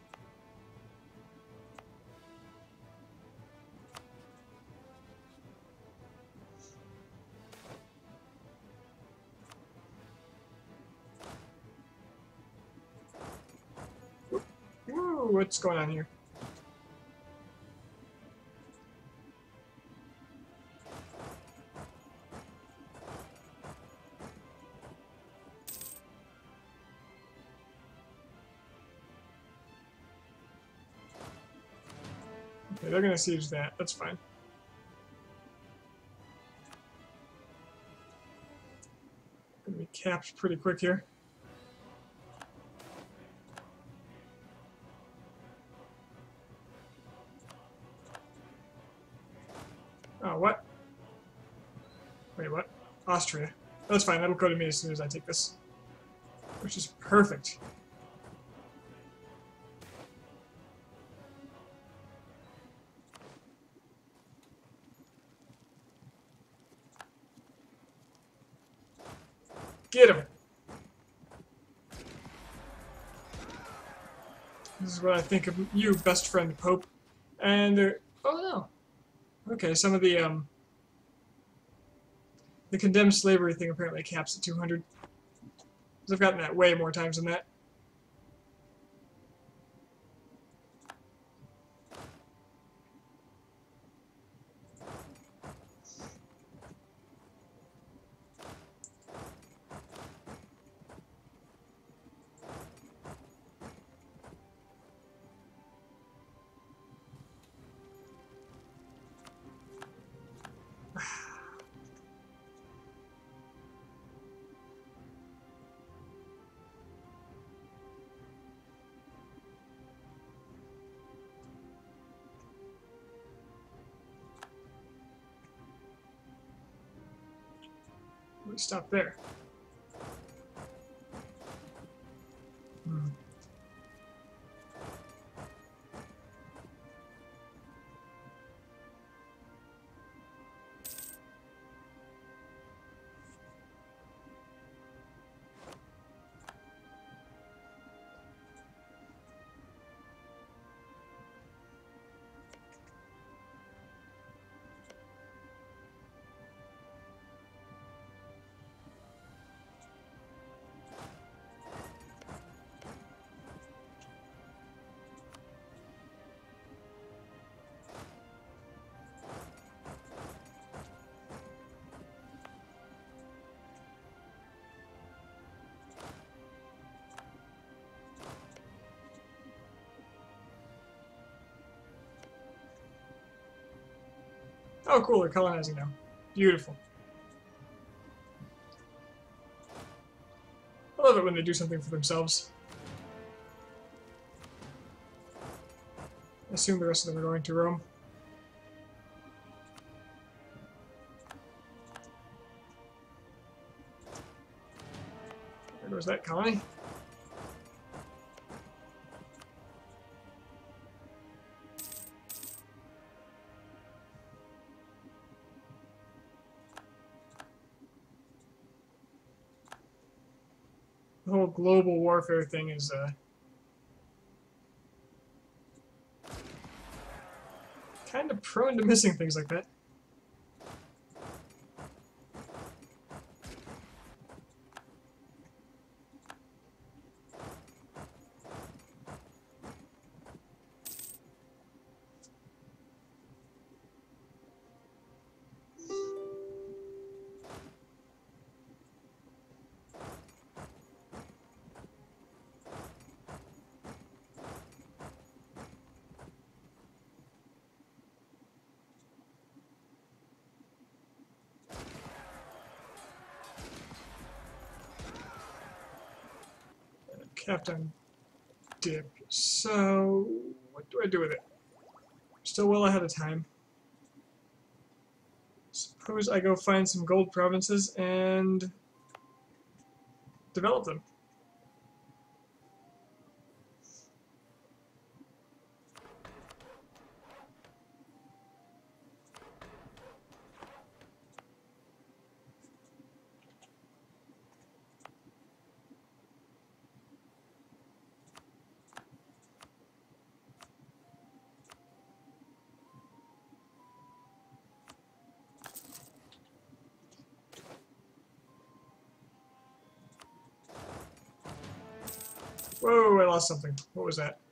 Ooh, what's going on here? Okay, they're gonna siege that. That's fine. Gonna be capped pretty quick here. Oh, what? Wait, what? Austria. That's fine, that'll go to me as soon as I take this. Which is perfect. Get him! This is what I think of you, best friend Pope. And there... Oh no! Okay, some of the, um... the condemned slavery thing apparently caps at two hundred. Because I've gotten that way more times than that. We stop there. Hmm. Oh, cool, they're colonizing now. Beautiful. I love it when they do something for themselves. I assume the rest of them are going to Rome. There goes that colony. The whole global warfare thing is uh, kind of prone to missing things like that. capped on dip. So, what do I do with it? Still well ahead of time. Suppose I go find some gold provinces and develop them. Whoa, I lost something. What was that?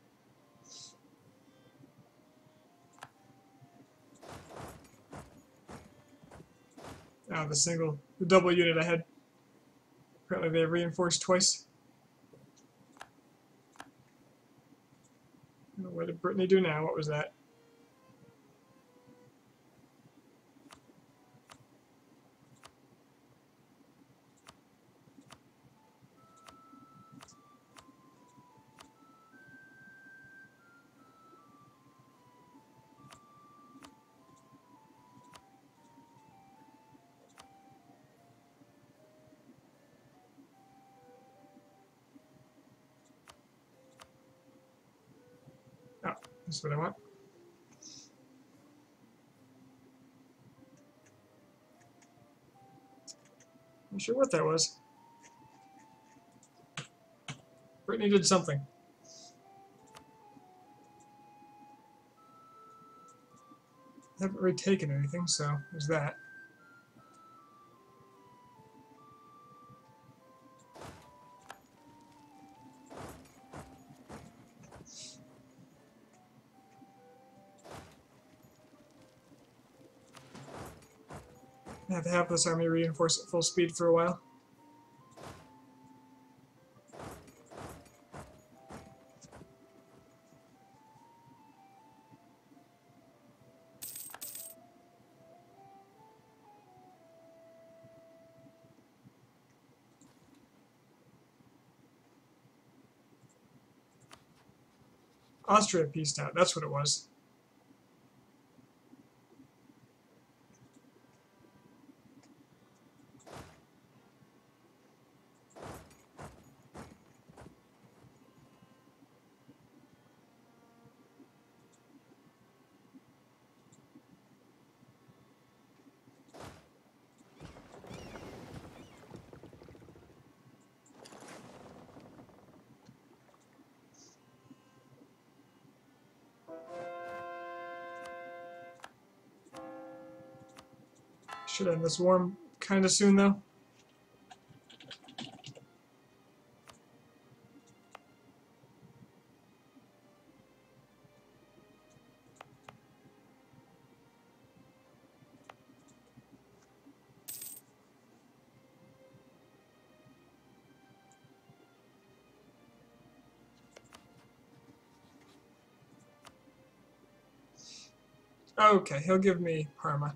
Ah, the single, the double unit I had. Apparently they reinforced twice. What did Brittany do now? What was that? Oh, that's what I want. Not sure what that was. Brittany did something. I haven't really taken anything, so there's that. I have to have this army reinforce at full speed for a while. Austria pieced out, that's what it was. Should end this war kind of soon, though. Okay, he'll give me Parma.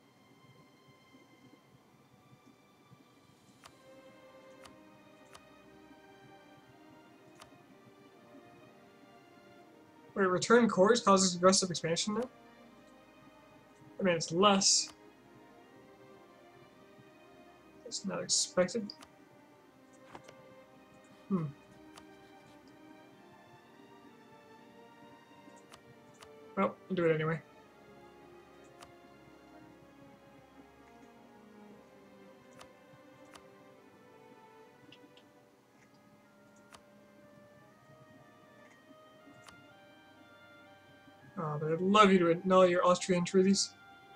Wait, return cores causes aggressive expansion now? I mean, it's less. It's not expected. Hmm. Well, I'll do it anyway. Oh, but I'd love you to annul your Austrian treaties.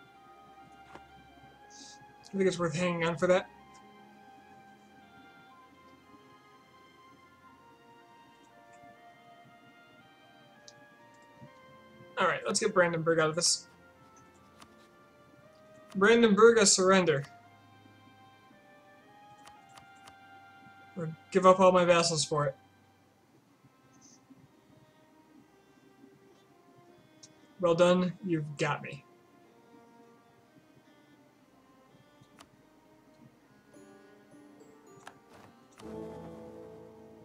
I think it's worth hanging on for that. Alright, let's get Brandenburg out of this. Brandenburg, a surrender. Or give up all my vassals for it. Well done, you've got me.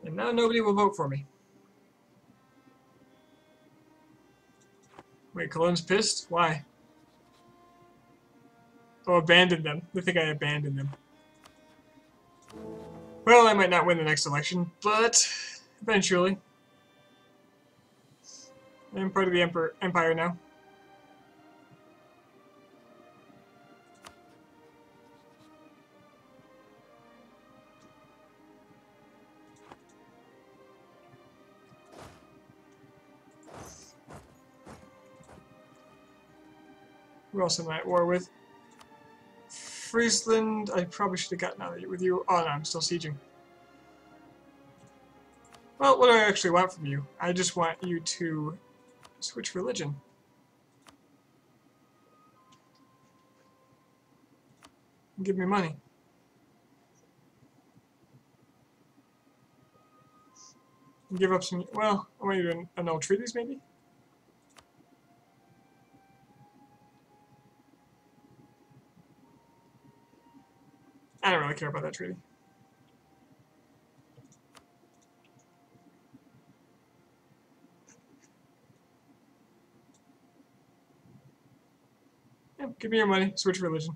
And now nobody will vote for me. Wait, Cologne's pissed? Why? Oh, abandoned them. They think I abandoned them. Well, I might not win the next election, but eventually. I'm part of the emperor, empire now. Who else am I at war with? Friesland, I probably should have gotten out of it with you. Oh no, I'm still sieging. Well, what do I actually want from you? I just want you to switch religion. Give me money. Give up some, well, I want you to annul treaties maybe? I don't really care about that treaty. Yeah, give me your money, switch religion.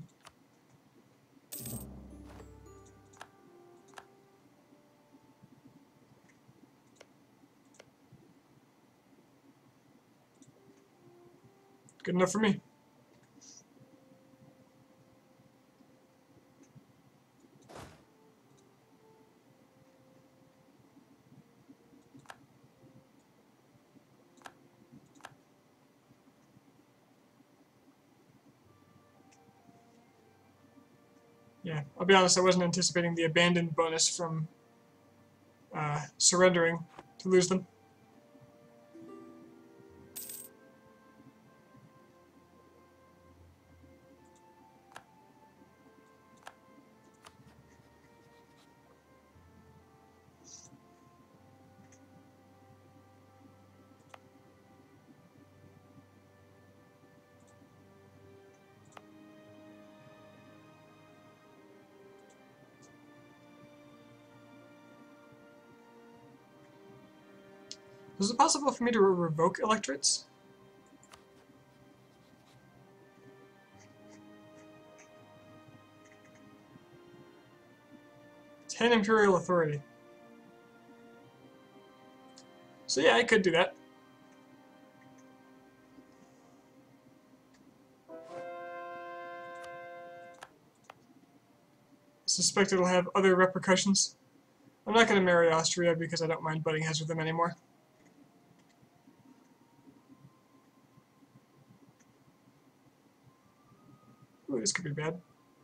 Good enough for me. Yeah, I'll be honest, I wasn't anticipating the abandoned bonus from uh, surrendering to lose them. Is it possible for me to re revoke electorates? Ten imperial authority. So yeah, I could do that. Suspect it'll have other repercussions. I'm not going to marry Austria because I don't mind butting heads with them anymore. Ooh, this could be bad.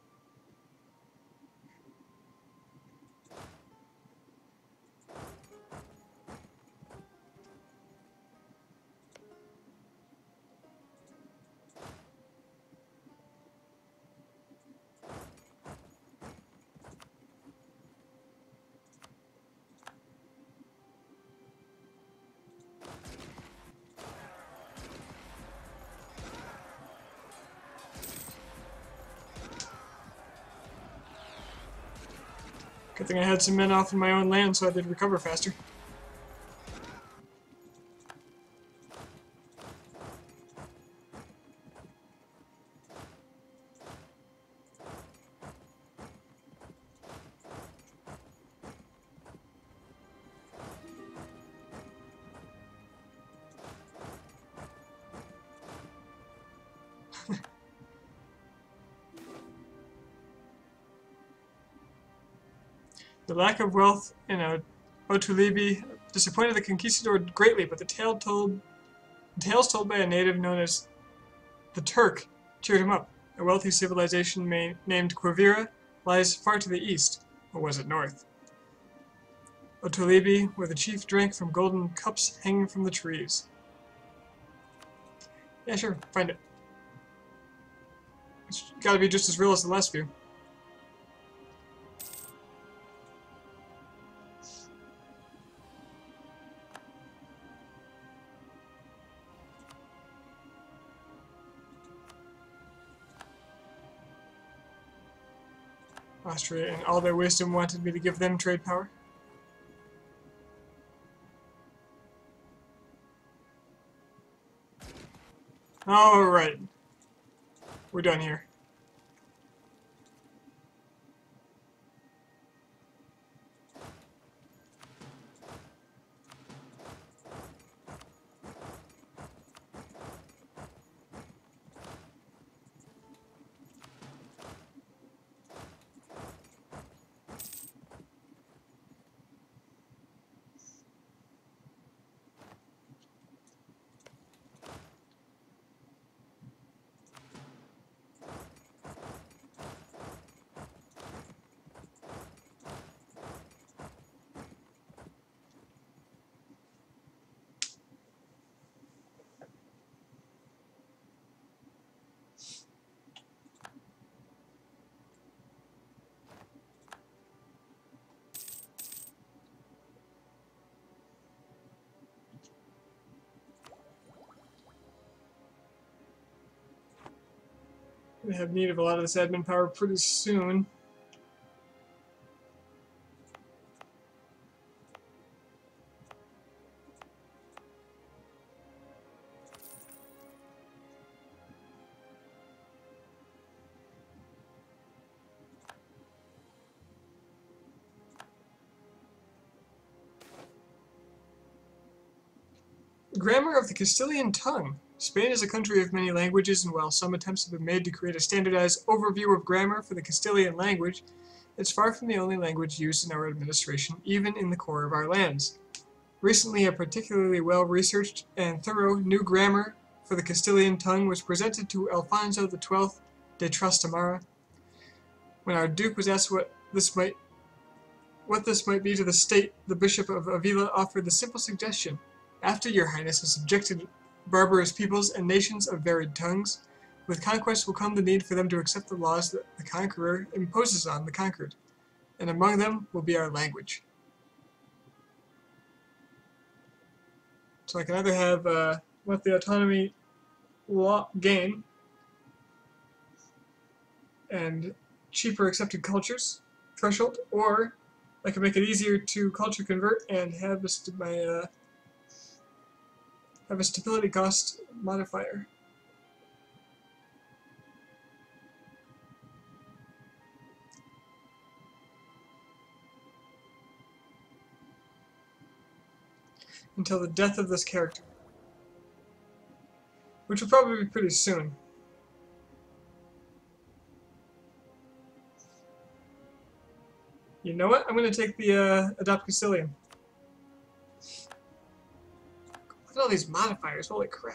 Good thing I had some men off in my own land so I could recover faster. The lack of wealth in uh, Otulibi disappointed the conquistador greatly, but the tale told, the tales told by a native known as the Turk cheered him up. A wealthy civilization may, named Quivira lies far to the east, or was it north? Otulibi, where the chief drank from golden cups hanging from the trees. Yeah, sure, find it. It's gotta be just as real as the last view. Austria, in all their wisdom, wanted me to give them trade power. Alright. We're done here. We have need of a lot of this admin power pretty soon. Grammar of the Castilian tongue. Spain is a country of many languages, and while some attempts have been made to create a standardized overview of grammar for the Castilian language, it's far from the only language used in our administration, even in the core of our lands. Recently, a particularly well-researched and thorough new grammar for the Castilian tongue was presented to Alfonso the Twelfth de Trastamara. When our Duke was asked what this might what this might be to the state, the Bishop of Avila offered the simple suggestion: after your Highness has subjected barbarous peoples and nations of varied tongues, with conquest will come the need for them to accept the laws that the conqueror imposes on the conquered, and among them will be our language. So I can either have uh, let the autonomy law gain and cheaper accepted cultures threshold, or I can make it easier to culture convert and have a, my uh, have a stability cost modifier. Until the death of this character, which will probably be pretty soon. You know what? I'm going to take the uh, Adopt Castilian. Look at all these modifiers, holy crap.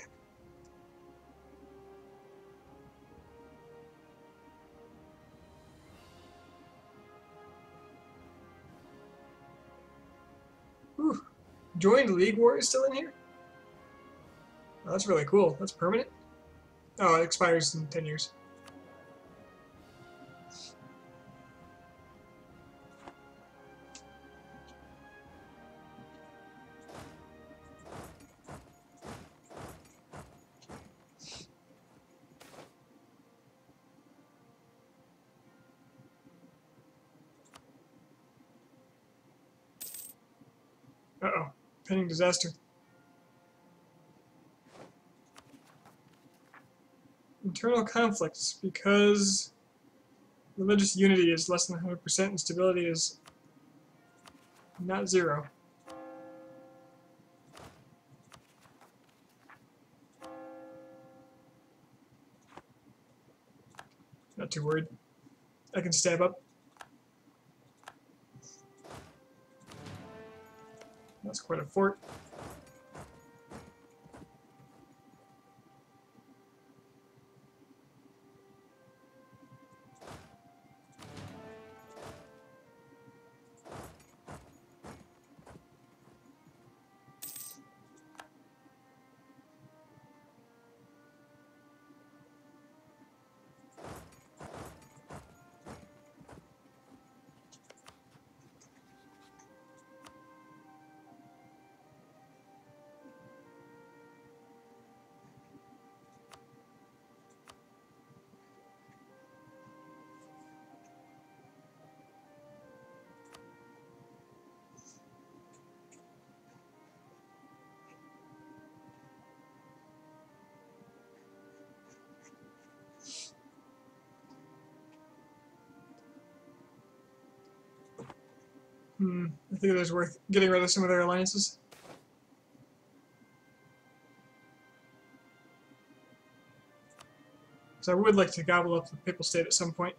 Whew. Joined League War is still in here? Oh, that's really cool. That's permanent? Oh, it expires in ten years. Uh-oh. Pending disaster. Internal conflicts. Because religious unity is less than one hundred percent and stability is not zero. Not too worried. I can stab up. That's quite a fort. Hmm, I think it is worth getting rid of some of their alliances. Because I would like to gobble up the Papal State at some point.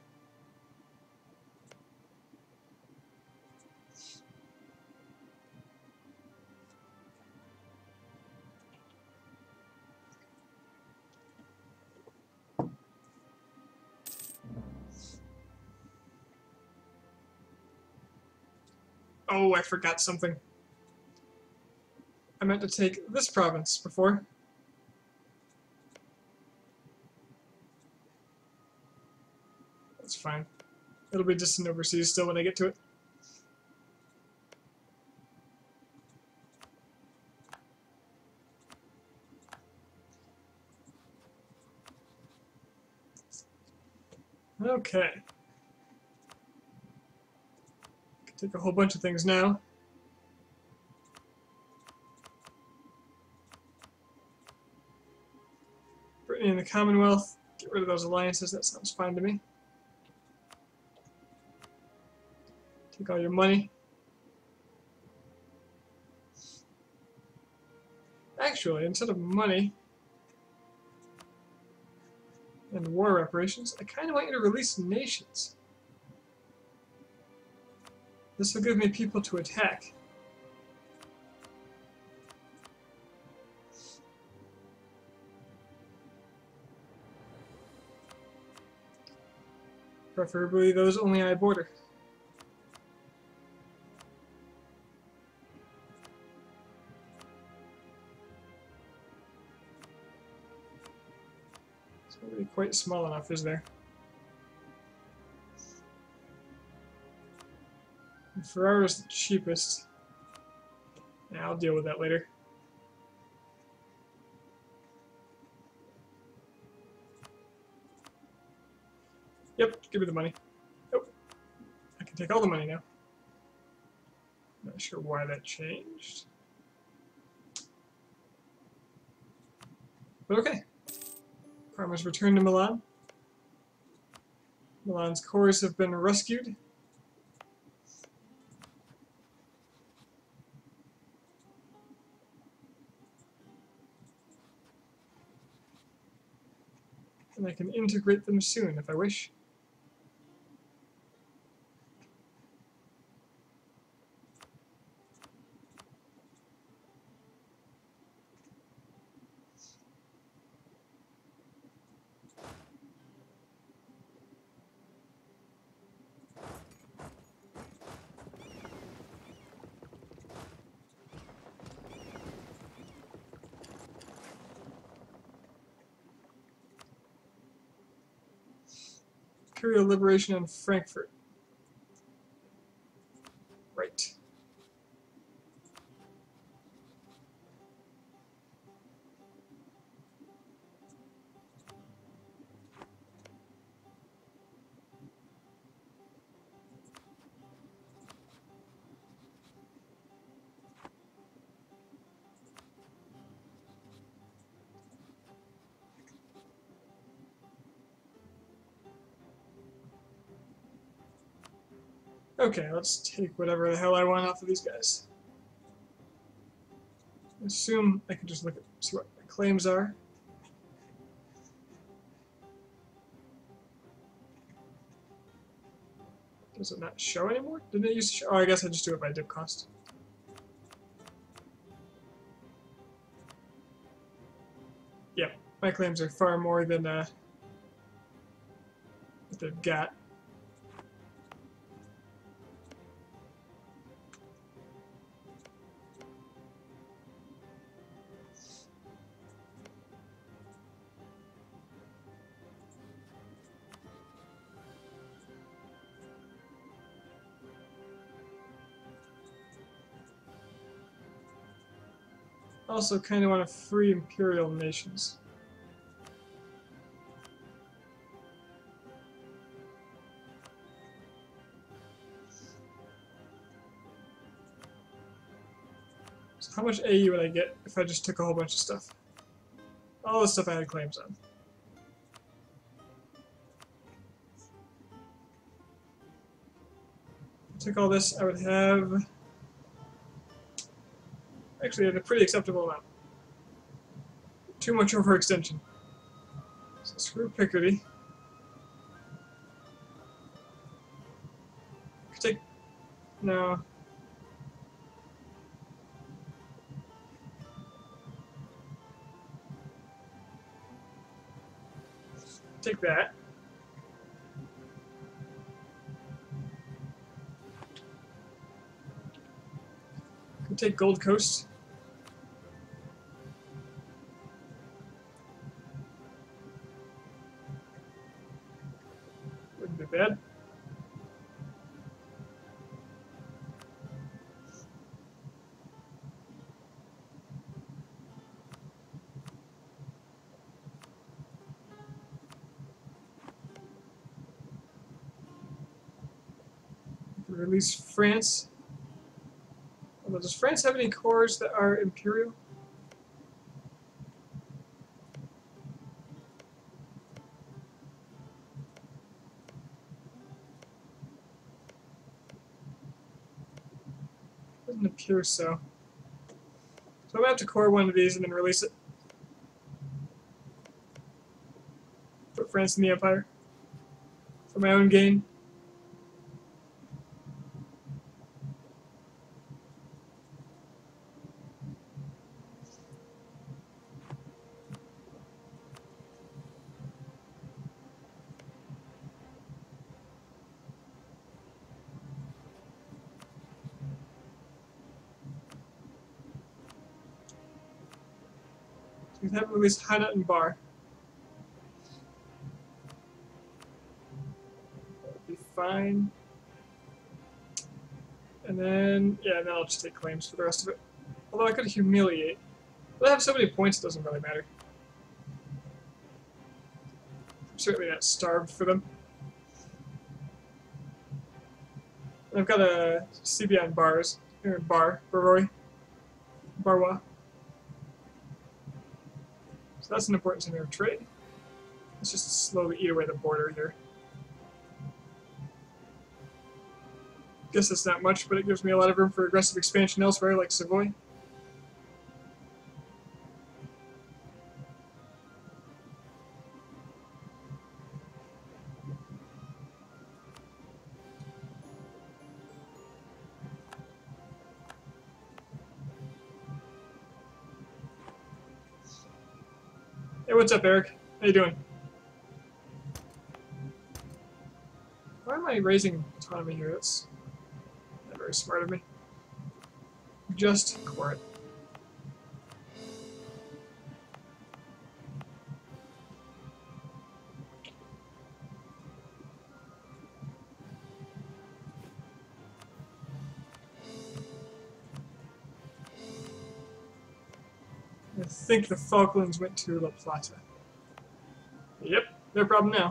Oh, I forgot something. I meant to take this province before. That's fine. It'll be distant overseas still when I get to it. Okay. Can take a whole bunch of things now. Brittany and the Commonwealth. Get rid of those alliances. That sounds fine to me. Take all your money. Actually, instead of money and war reparations, I kind of want you to release nations. This will give me people to attack. Preferably those only I border. It's really quite small enough, is there? And Ferrara's the cheapest. Yeah, I'll deal with that later. Yep, give me the money. Oh, I can take all the money now. Not sure why that changed. But okay. Parma's returned to Milan. Milan's cores have been rescued. And I can integrate them soon if I wish. Imperial Liberation in Frankfurt. Right. Okay, let's take whatever the hell I want off of these guys. I assume I can just look at see what my claims are. Does it not show anymore? Didn't it used to show? Oh, I guess I just do it by dip cost. Yep, my claims are far more than uh, what they've got. Also kind of want to free imperial nations. So how much A U would I get if I just took a whole bunch of stuff? All the stuff I had claims on. took all this, I would have actually at a pretty acceptable amount. Too much overextension. So screw Picardy. Could take no. Take that. Could take Gold Coast. Wouldn't be bad. Release France. Although, does France have any cores that are Imperial? Doesn't appear so. So I'm gonna have to core one of these and then release it. Put France in the Empire. For my own gain. We have released Hainaut and Bar. That would be fine. And then, yeah, then I'll just take claims for the rest of it. Although I could humiliate. But I have so many points, it doesn't really matter. I'm certainly not starved for them. And I've got a C B on bars, or bar, Baroy, Barwa. So that's an important center of trade. Let's just slowly eat away the border here. Guess it's not much, but it gives me a lot of room for aggressive expansion elsewhere, like Savoy. Hey, what's up, Eric? How you doing? Why am I raising autonomy here? That's not very smart of me. Just core it. I think the Falklands went to La Plata. Yep, their problem now.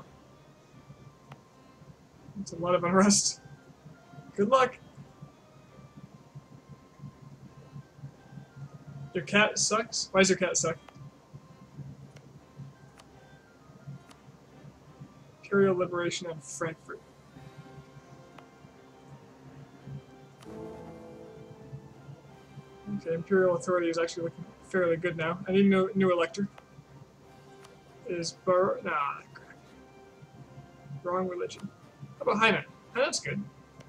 It's a lot of unrest. Good luck. Your cat sucks? Why does your cat suck? Imperial Liberation of Frankfurt. Okay, Imperial Authority is actually looking fairly good now. I need a new, new elector. Is Bar... Nah, crap. Wrong religion. How about Hainaut? Hainaut's good.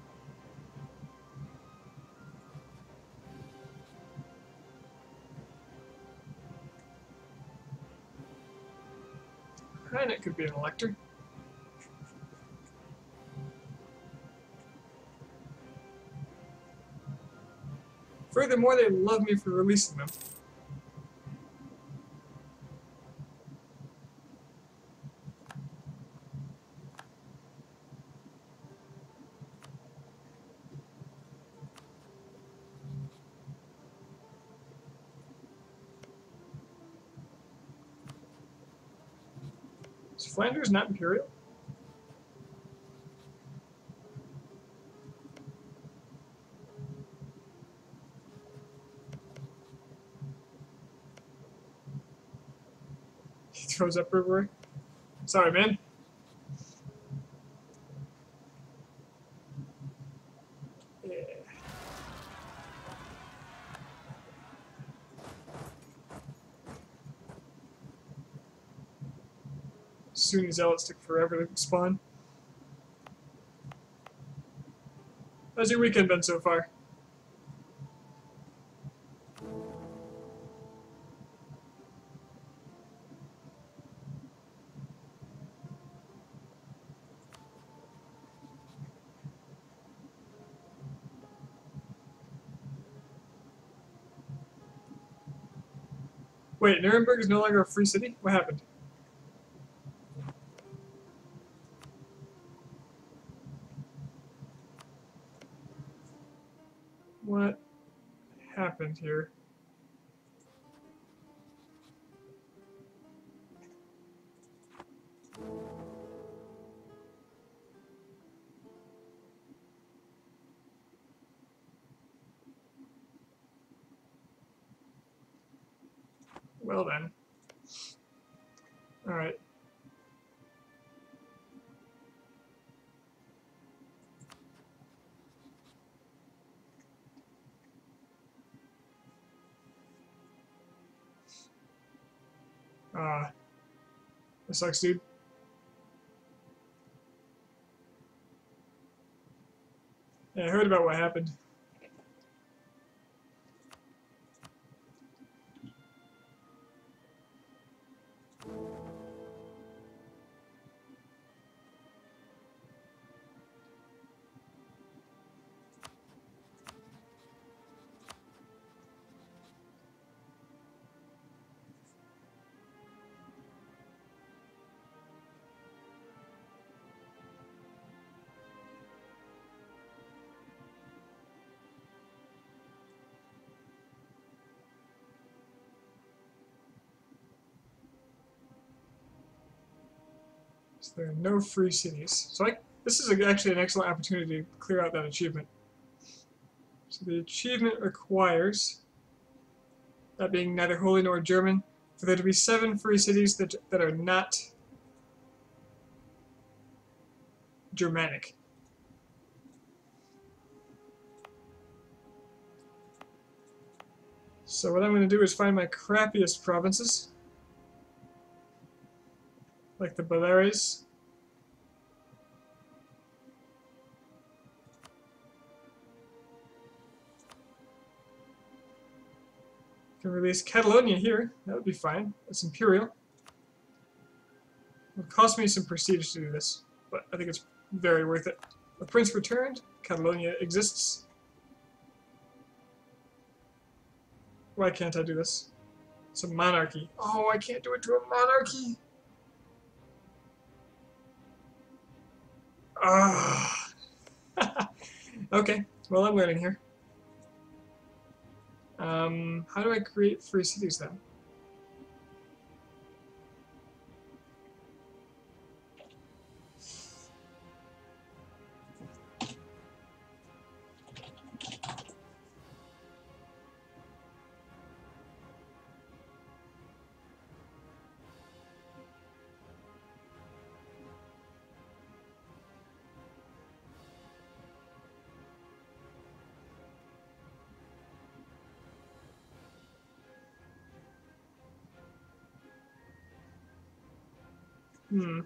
Hainaut could be an elector. Furthermore, they love me for releasing them. Is Flanders not imperial? He throws up everywhere. Sorry, man. Sunni zealots took forever to spawn. How's your weekend been so far? Wait, Nuremberg is no longer a free city? What happened? What happened here? Well then. Alright. Ah. Uh, that sucks, dude. Yeah, I heard about what happened. So there are no free cities. So I, this is actually an excellent opportunity to clear out that achievement. So the achievement requires, that being neither holy nor German, for there to be seven free cities that, that are not Germanic. So what I'm going to do is find my crappiest provinces, like the Baleares. Can release Catalonia here. That would be fine. It's imperial. It would cost me some prestige to do this, but I think it's very worth it. The prince returned. Catalonia exists. Why can't I do this? It's a monarchy. Oh, I can't do it to a monarchy. Ah. Okay, well, I'm learning here. Um, how do I create free cities then? Hmm.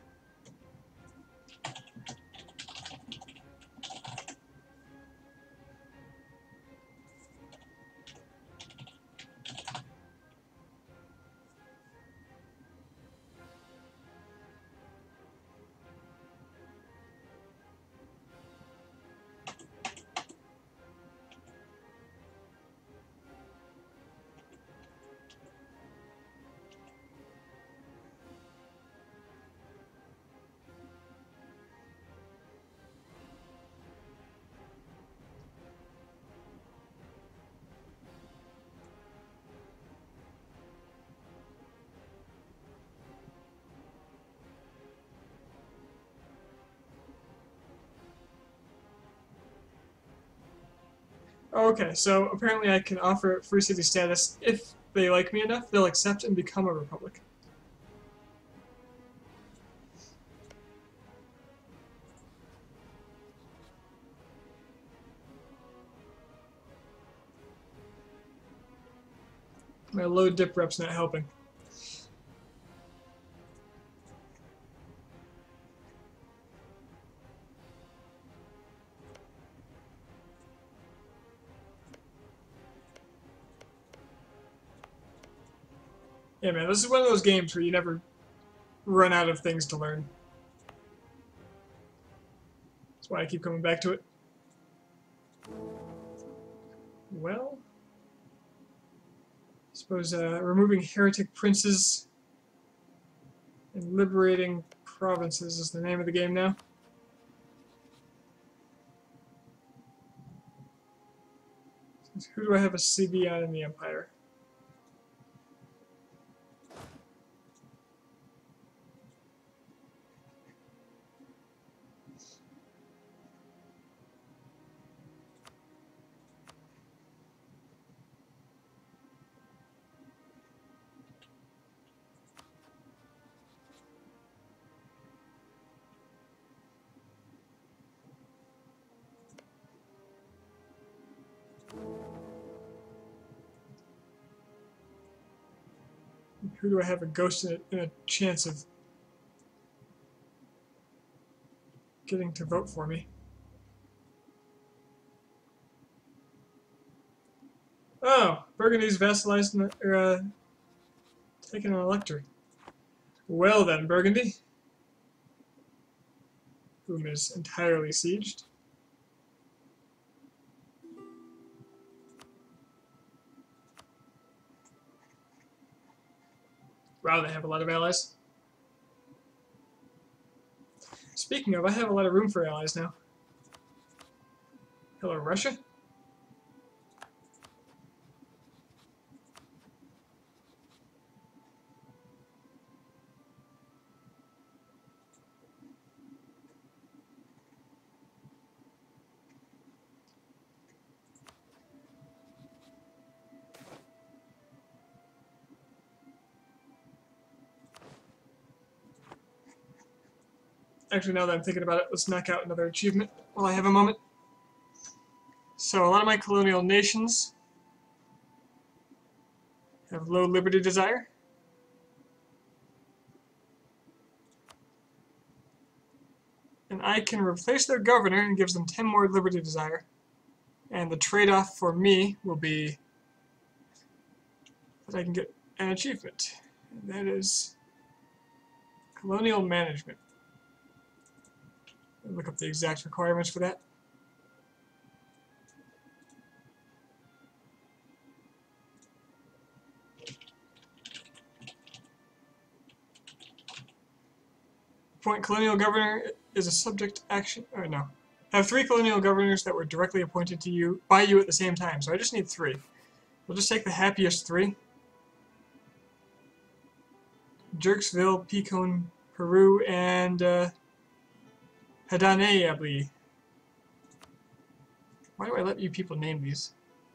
Okay, so apparently I can offer free city status. If they like me enough, they'll accept and become a republic. My low dip rep's not helping. Yeah, man, this is one of those games where you never run out of things to learn. That's why I keep coming back to it. Well, I suppose uh, removing heretic princes and liberating provinces is the name of the game now. Who do I have a C B on in the Empire? Who do I have a ghost in a, in a chance of getting to vote for me? Oh, Burgundy's vassalized and uh, taken an elector. Well then, Burgundy, whom is entirely sieged. Wow, they have a lot of allies. Speaking of, I have a lot of room for allies now. Hello, Russia? Actually, now that I'm thinking about it, let's knock out another achievement while I have a moment. So, a lot of my colonial nations have low liberty desire. And I can replace their governor and gives them ten more liberty desire. And the trade-off for me will be that I can get an achievement. And that is colonial management. I'll look up the exact requirements for that. Appoint colonial governor is a subject action, or no. Have three colonial governors that were directly appointed to you by you at the same time, so I just need three. We'll just take the happiest three. Jerksville, Picon, Peru, and uh, Hadaneh, I believe. Why do I let you people name these?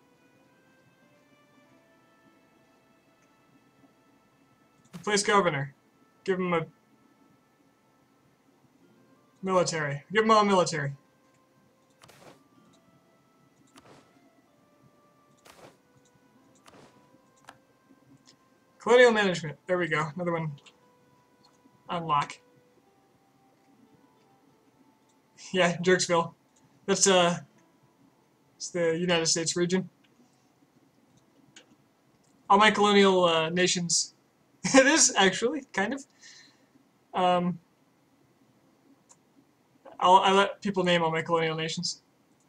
Replace governor. Give him a military. Give him all military. Colonial management. There we go. Another one. Unlock. Yeah, Jerksville. That's uh, it's the United States region. All my colonial uh, nations. It is actually kind of. Um, I'll I let people name all my colonial nations.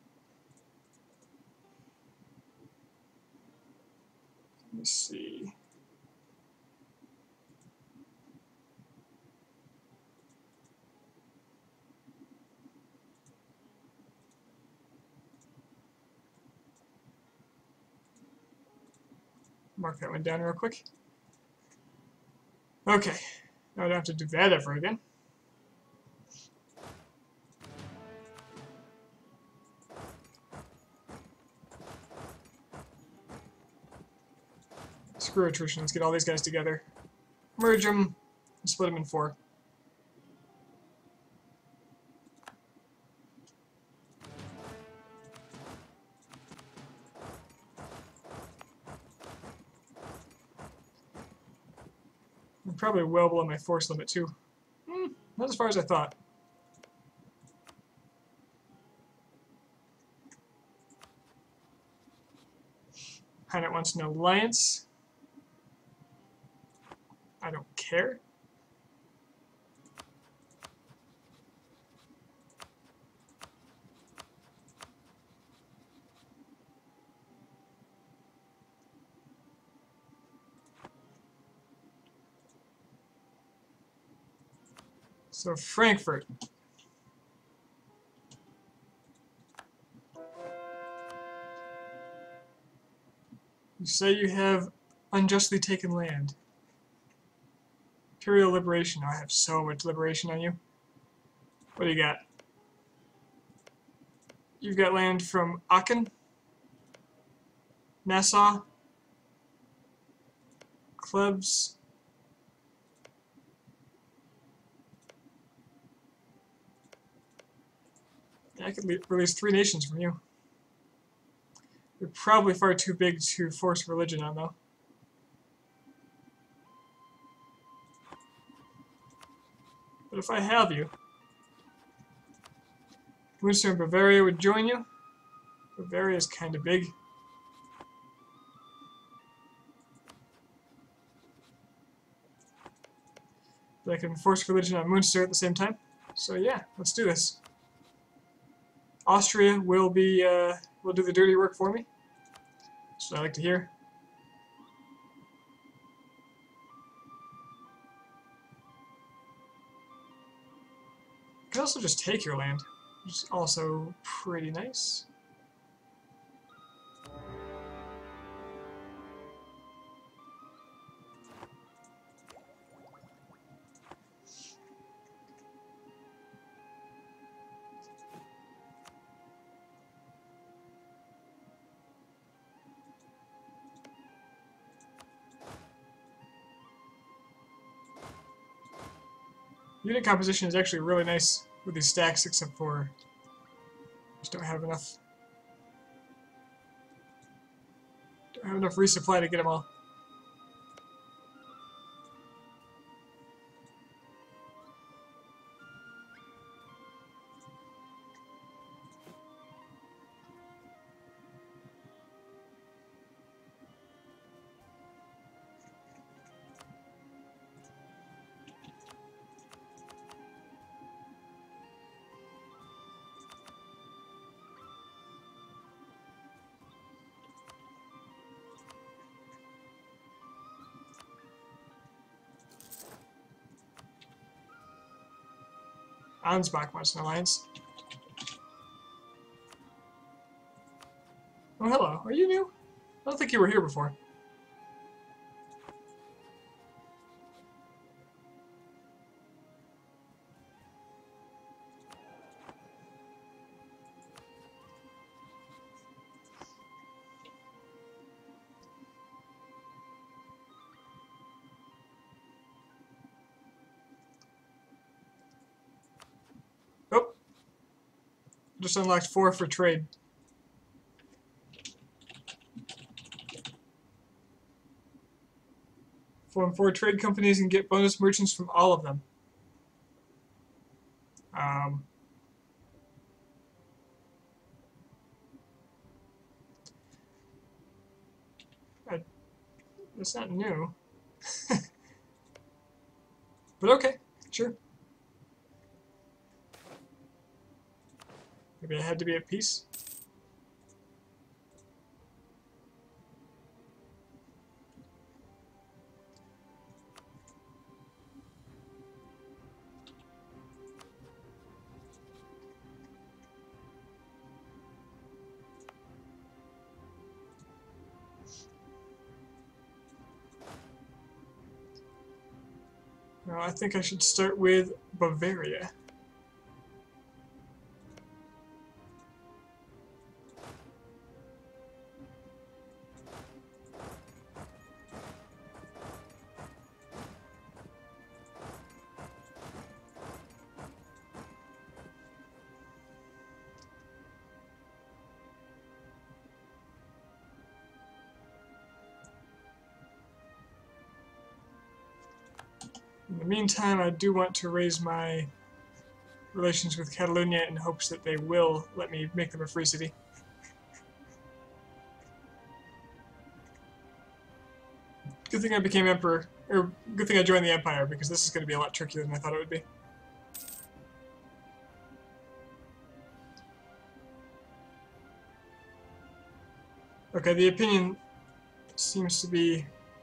Let me see. Mark that one down real quick. Okay, now I don't have to do that ever again. Screw attrition, let's get all these guys together. Merge them, and split them in four. I'm probably well below my force limit too. Hmm, not as far as I thought. Hainet wants an alliance. care. So Frankfurt. You say you have unjustly taken land. Imperial liberation. Oh, I have so much liberation on you. What do you got? You've got land from Aachen, Nassau, Klebs, yeah, I could release three nations from you. You're probably far too big to force religion on, though. But if I have you, Munster and Bavaria would join you. Bavaria is kind of big. But I can force religion on Munster at the same time. So yeah, let's do this. Austria will be uh, will do the dirty work for me. That's what I like to hear. I can also just take your land, which is also pretty nice. Unit composition is actually really nice with these stacks, except for I just don't have enough. Don't have enough resupply to get them all. Ansbach wants an alliance. Oh, hello. Are you new? I don't think you were here before. Oh. Just unlocked four for trade. Form four trade companies and get bonus merchants from all of them. Um, I, it's not new. But okay, sure. Maybe I had to be at peace. No, I think I should start with Bavaria. In the meantime, I do want to raise my relations with Catalonia in hopes that they will let me make them a free city. Good thing I became emperor. Or, good thing I joined the Empire, because this is going to be a lot trickier than I thought it would be. Okay, the opinion seems to be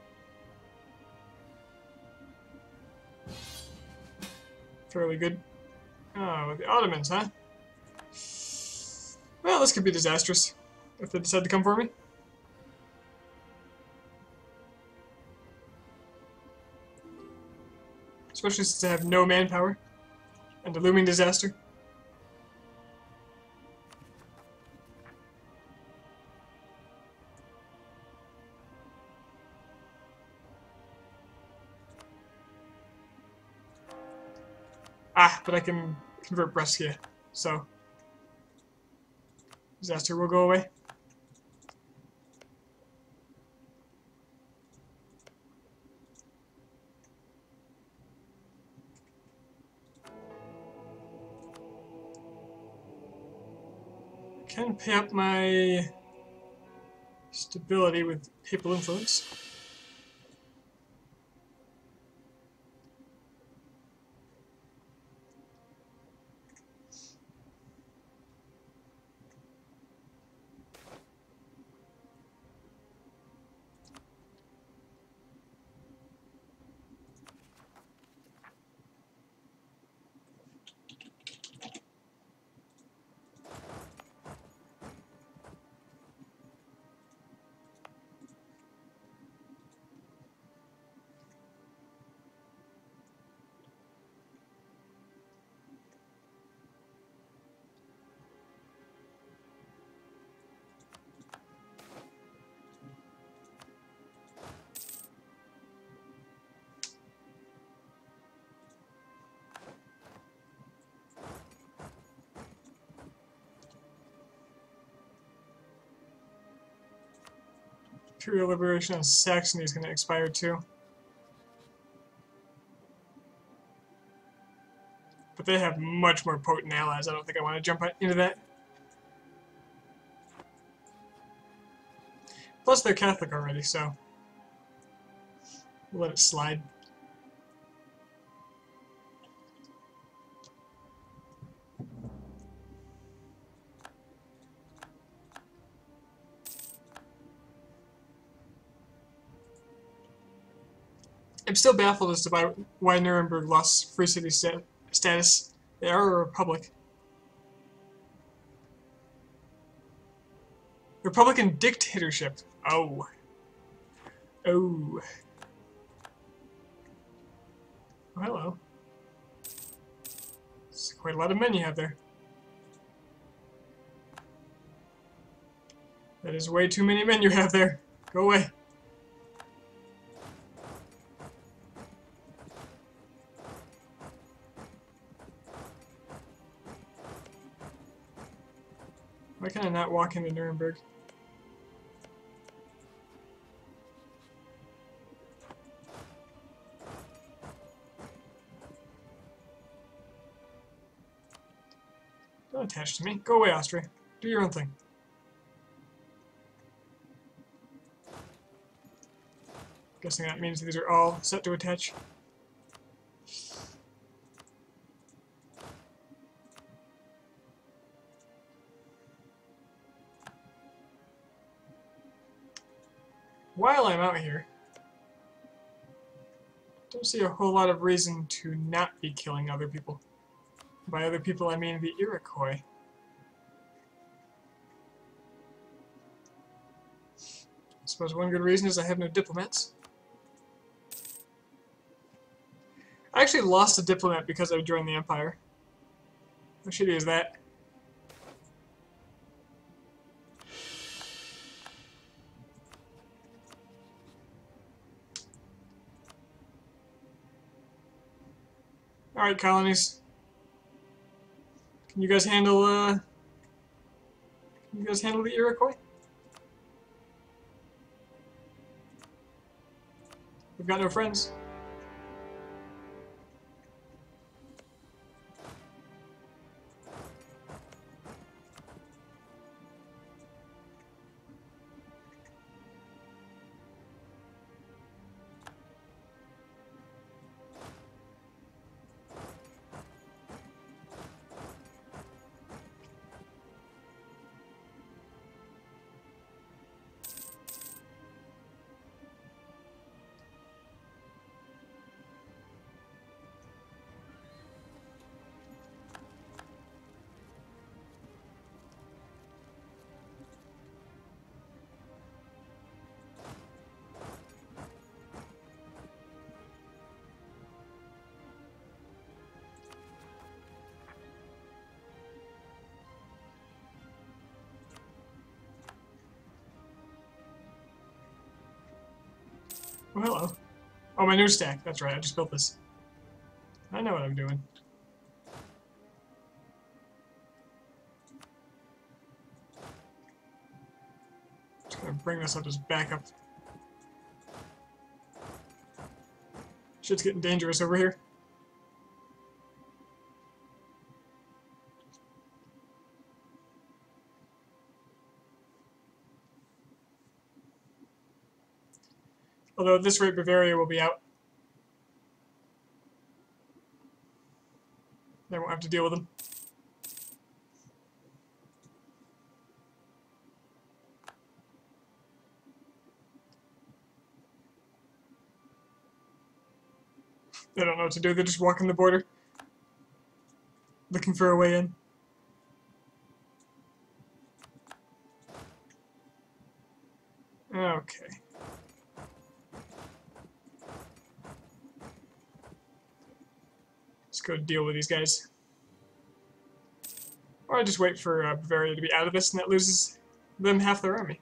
fairly good. Oh, the Ottomans, huh? Well, this could be disastrous if they decide to come for me. Especially since I have no manpower and a looming disaster. Ah, but I can convert Brescia, so disaster will go away. I can pay up my stability with papal influence. Imperial liberation on Saxony is going to expire too. But they have much more potent allies. I don't think I want to jump into that. Plus, they're Catholic already, so we'll let it slide. I'm still baffled as to why Nuremberg lost free city sta status. They are a republic. Republican dictatorship. Oh. Oh. Oh, hello. It's quite a lot of men you have there. That is way too many men you have there. Go away. Why can I not walk into Nuremberg? Don't attach to me. Go away, Austria. Do your own thing. Guessing that means these are all set to attach. While I'm out here, don't see a whole lot of reason to not be killing other people. By other people, I mean the Iroquois. I suppose one good reason is I have no diplomats. I actually lost a diplomat because I joined the Empire. How shitty is that? Alright, colonies. Can you guys handle, uh... Can you guys handle the Iroquois? We've got no friends. Oh, hello. Oh, my new stack. That's right, I just built this. I know what I'm doing. Just gonna bring this up as backup. Shit's getting dangerous over here. Although at this rate, Bavaria will be out. They won't have to deal with them. They don't know what to do, they're just walking the border. Looking for a way in. Okay. Let's go deal with these guys. Or I just wait for uh, Bavaria to be out of this, and that loses them half their army.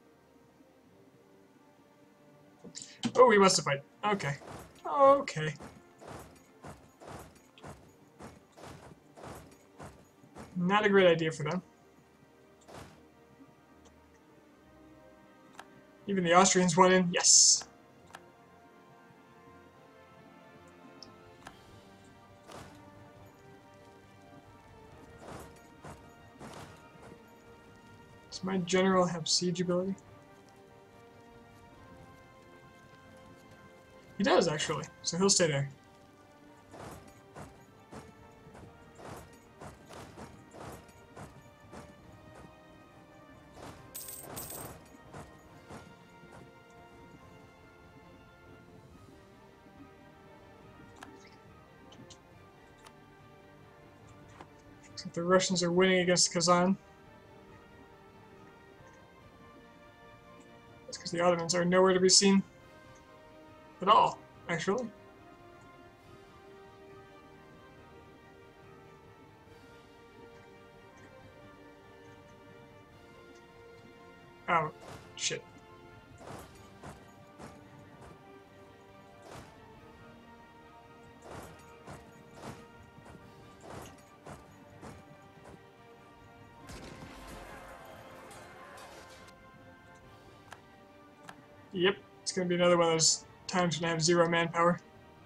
Oh, he wants to fight. Okay. Okay. Not a great idea for them. Even the Austrians went in. Yes! Does my general have siege ability? He does, actually. So he'll stay there. So the Russians are winning against Kazan. That's because the Ottomans are nowhere to be seen at all, actually. Oh, shit. Yep, it's gonna be another one of those times when I have zero manpower.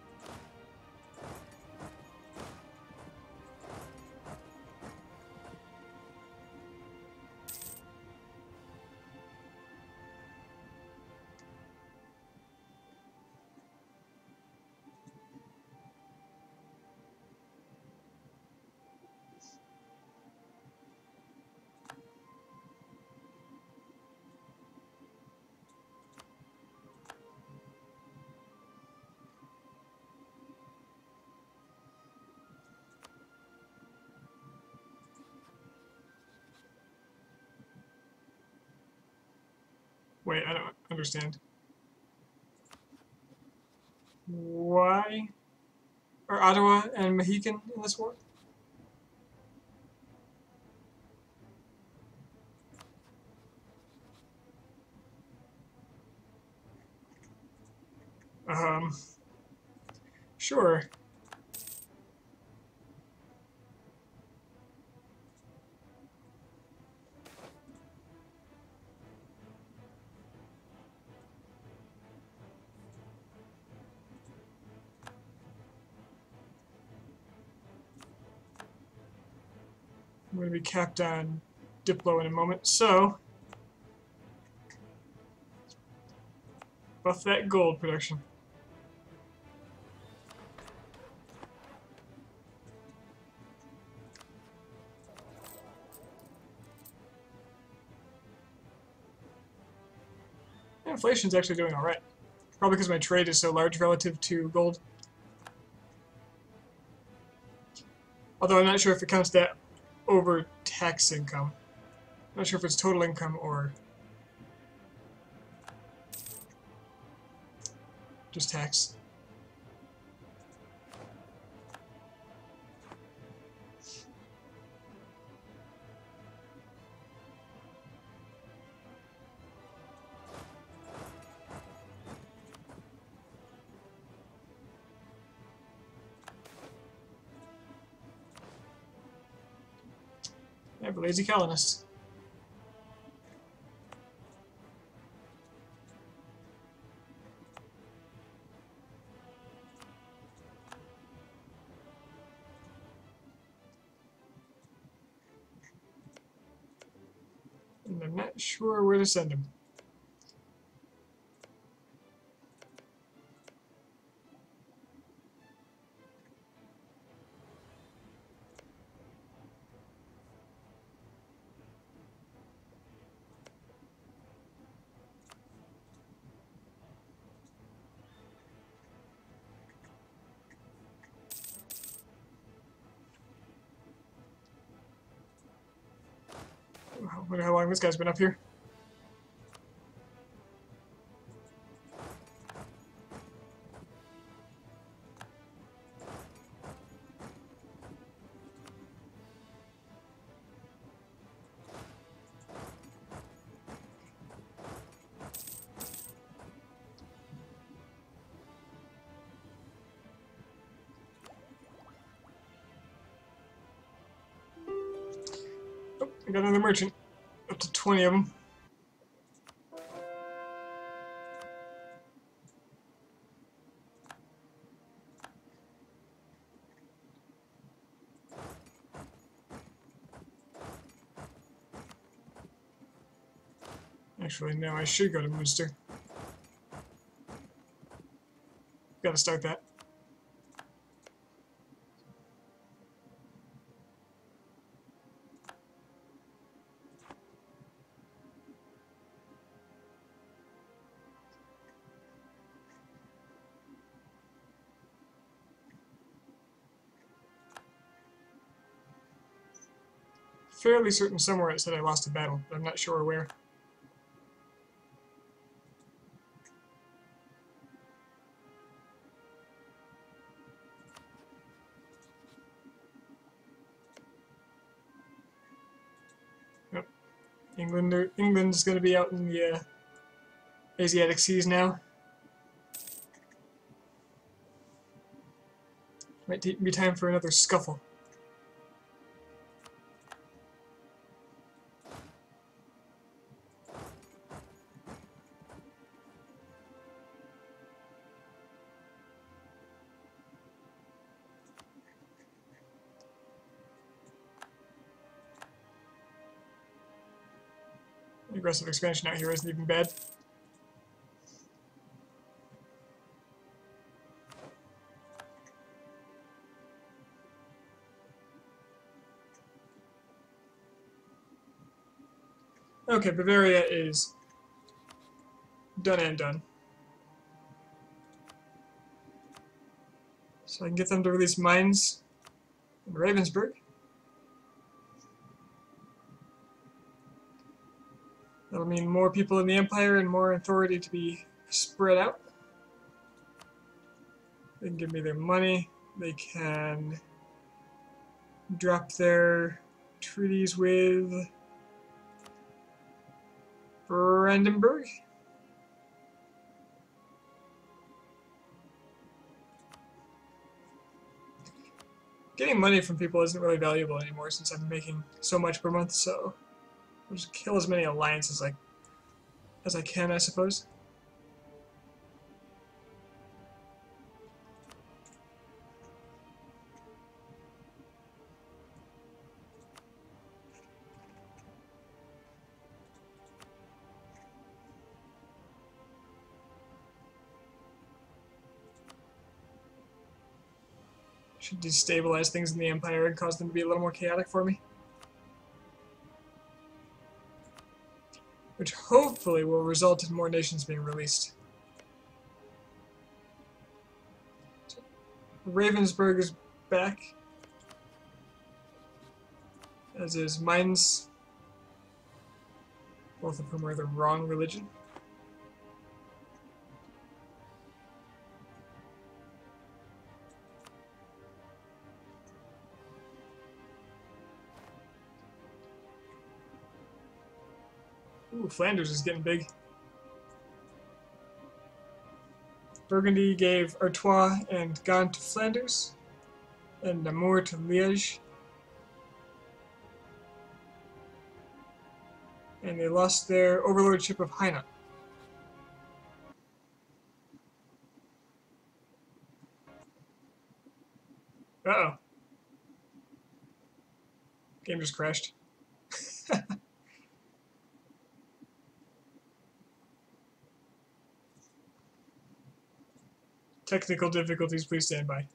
Wait, I don't understand. Why are Ottawa and Mohican in this war? Um, sure. I'm going to be capped on Diplo in a moment, so buff that gold production. Inflation's actually doing alright. Probably because my trade is so large relative to gold. Although I'm not sure if it counts that over tax income. I'm not sure if it's total income or just tax. I have a lazy colonist. And I'm not sure where to send him. I wonder how long this guy's been up here. Oh, I got another merchant. Up to twenty of them. Actually, no, I should go to Munster. Gotta start that. Fairly certain somewhere it said I lost a battle, but I'm not sure where. Yep. England, England's going to be out in the uh, Asiatic seas now. Might be time for another scuffle. Aggressive expansion out here isn't even bad. Okay, Bavaria is done and done. So I can get them to release mines in Ravensburg. That'll mean more people in the Empire and more authority to be spread out. They can give me their money. They can drop their treaties with Brandenburg. Getting money from people isn't really valuable anymore since I'm making so much per month, so I'll just kill as many alliances like as I can, I suppose. Should destabilize things in the Empire and cause them to be a little more chaotic for me. Which hopefully will result in more nations being released. So, Ravensburg is back, as is Mainz, both of whom are the wrong religion. Ooh, Flanders is getting big. Burgundy gave Artois and Gand to Flanders, and Namur to Liège. and they lost their overlordship of Haina. Uh-oh. Game just crashed. Technical difficulties, please stand by.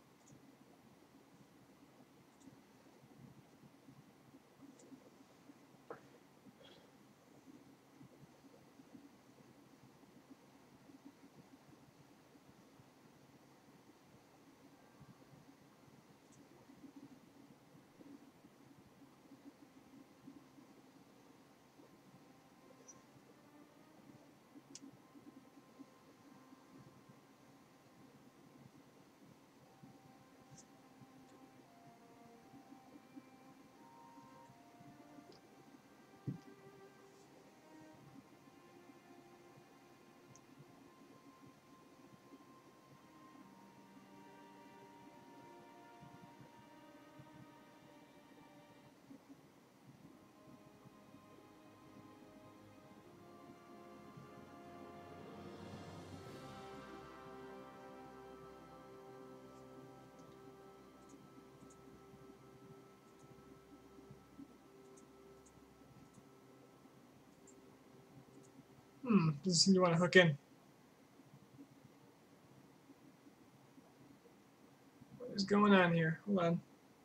Hmm, doesn't seem to want to hook in. What is going on here? Hold on.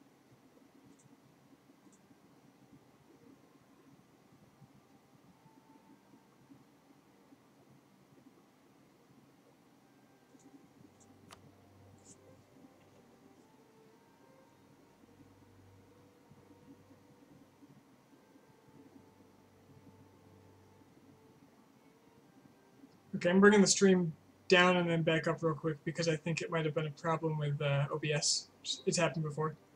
Okay, I'm bringing the stream down and then back up real quick because I think it might have been a problem with uh, O B S. It's happened before.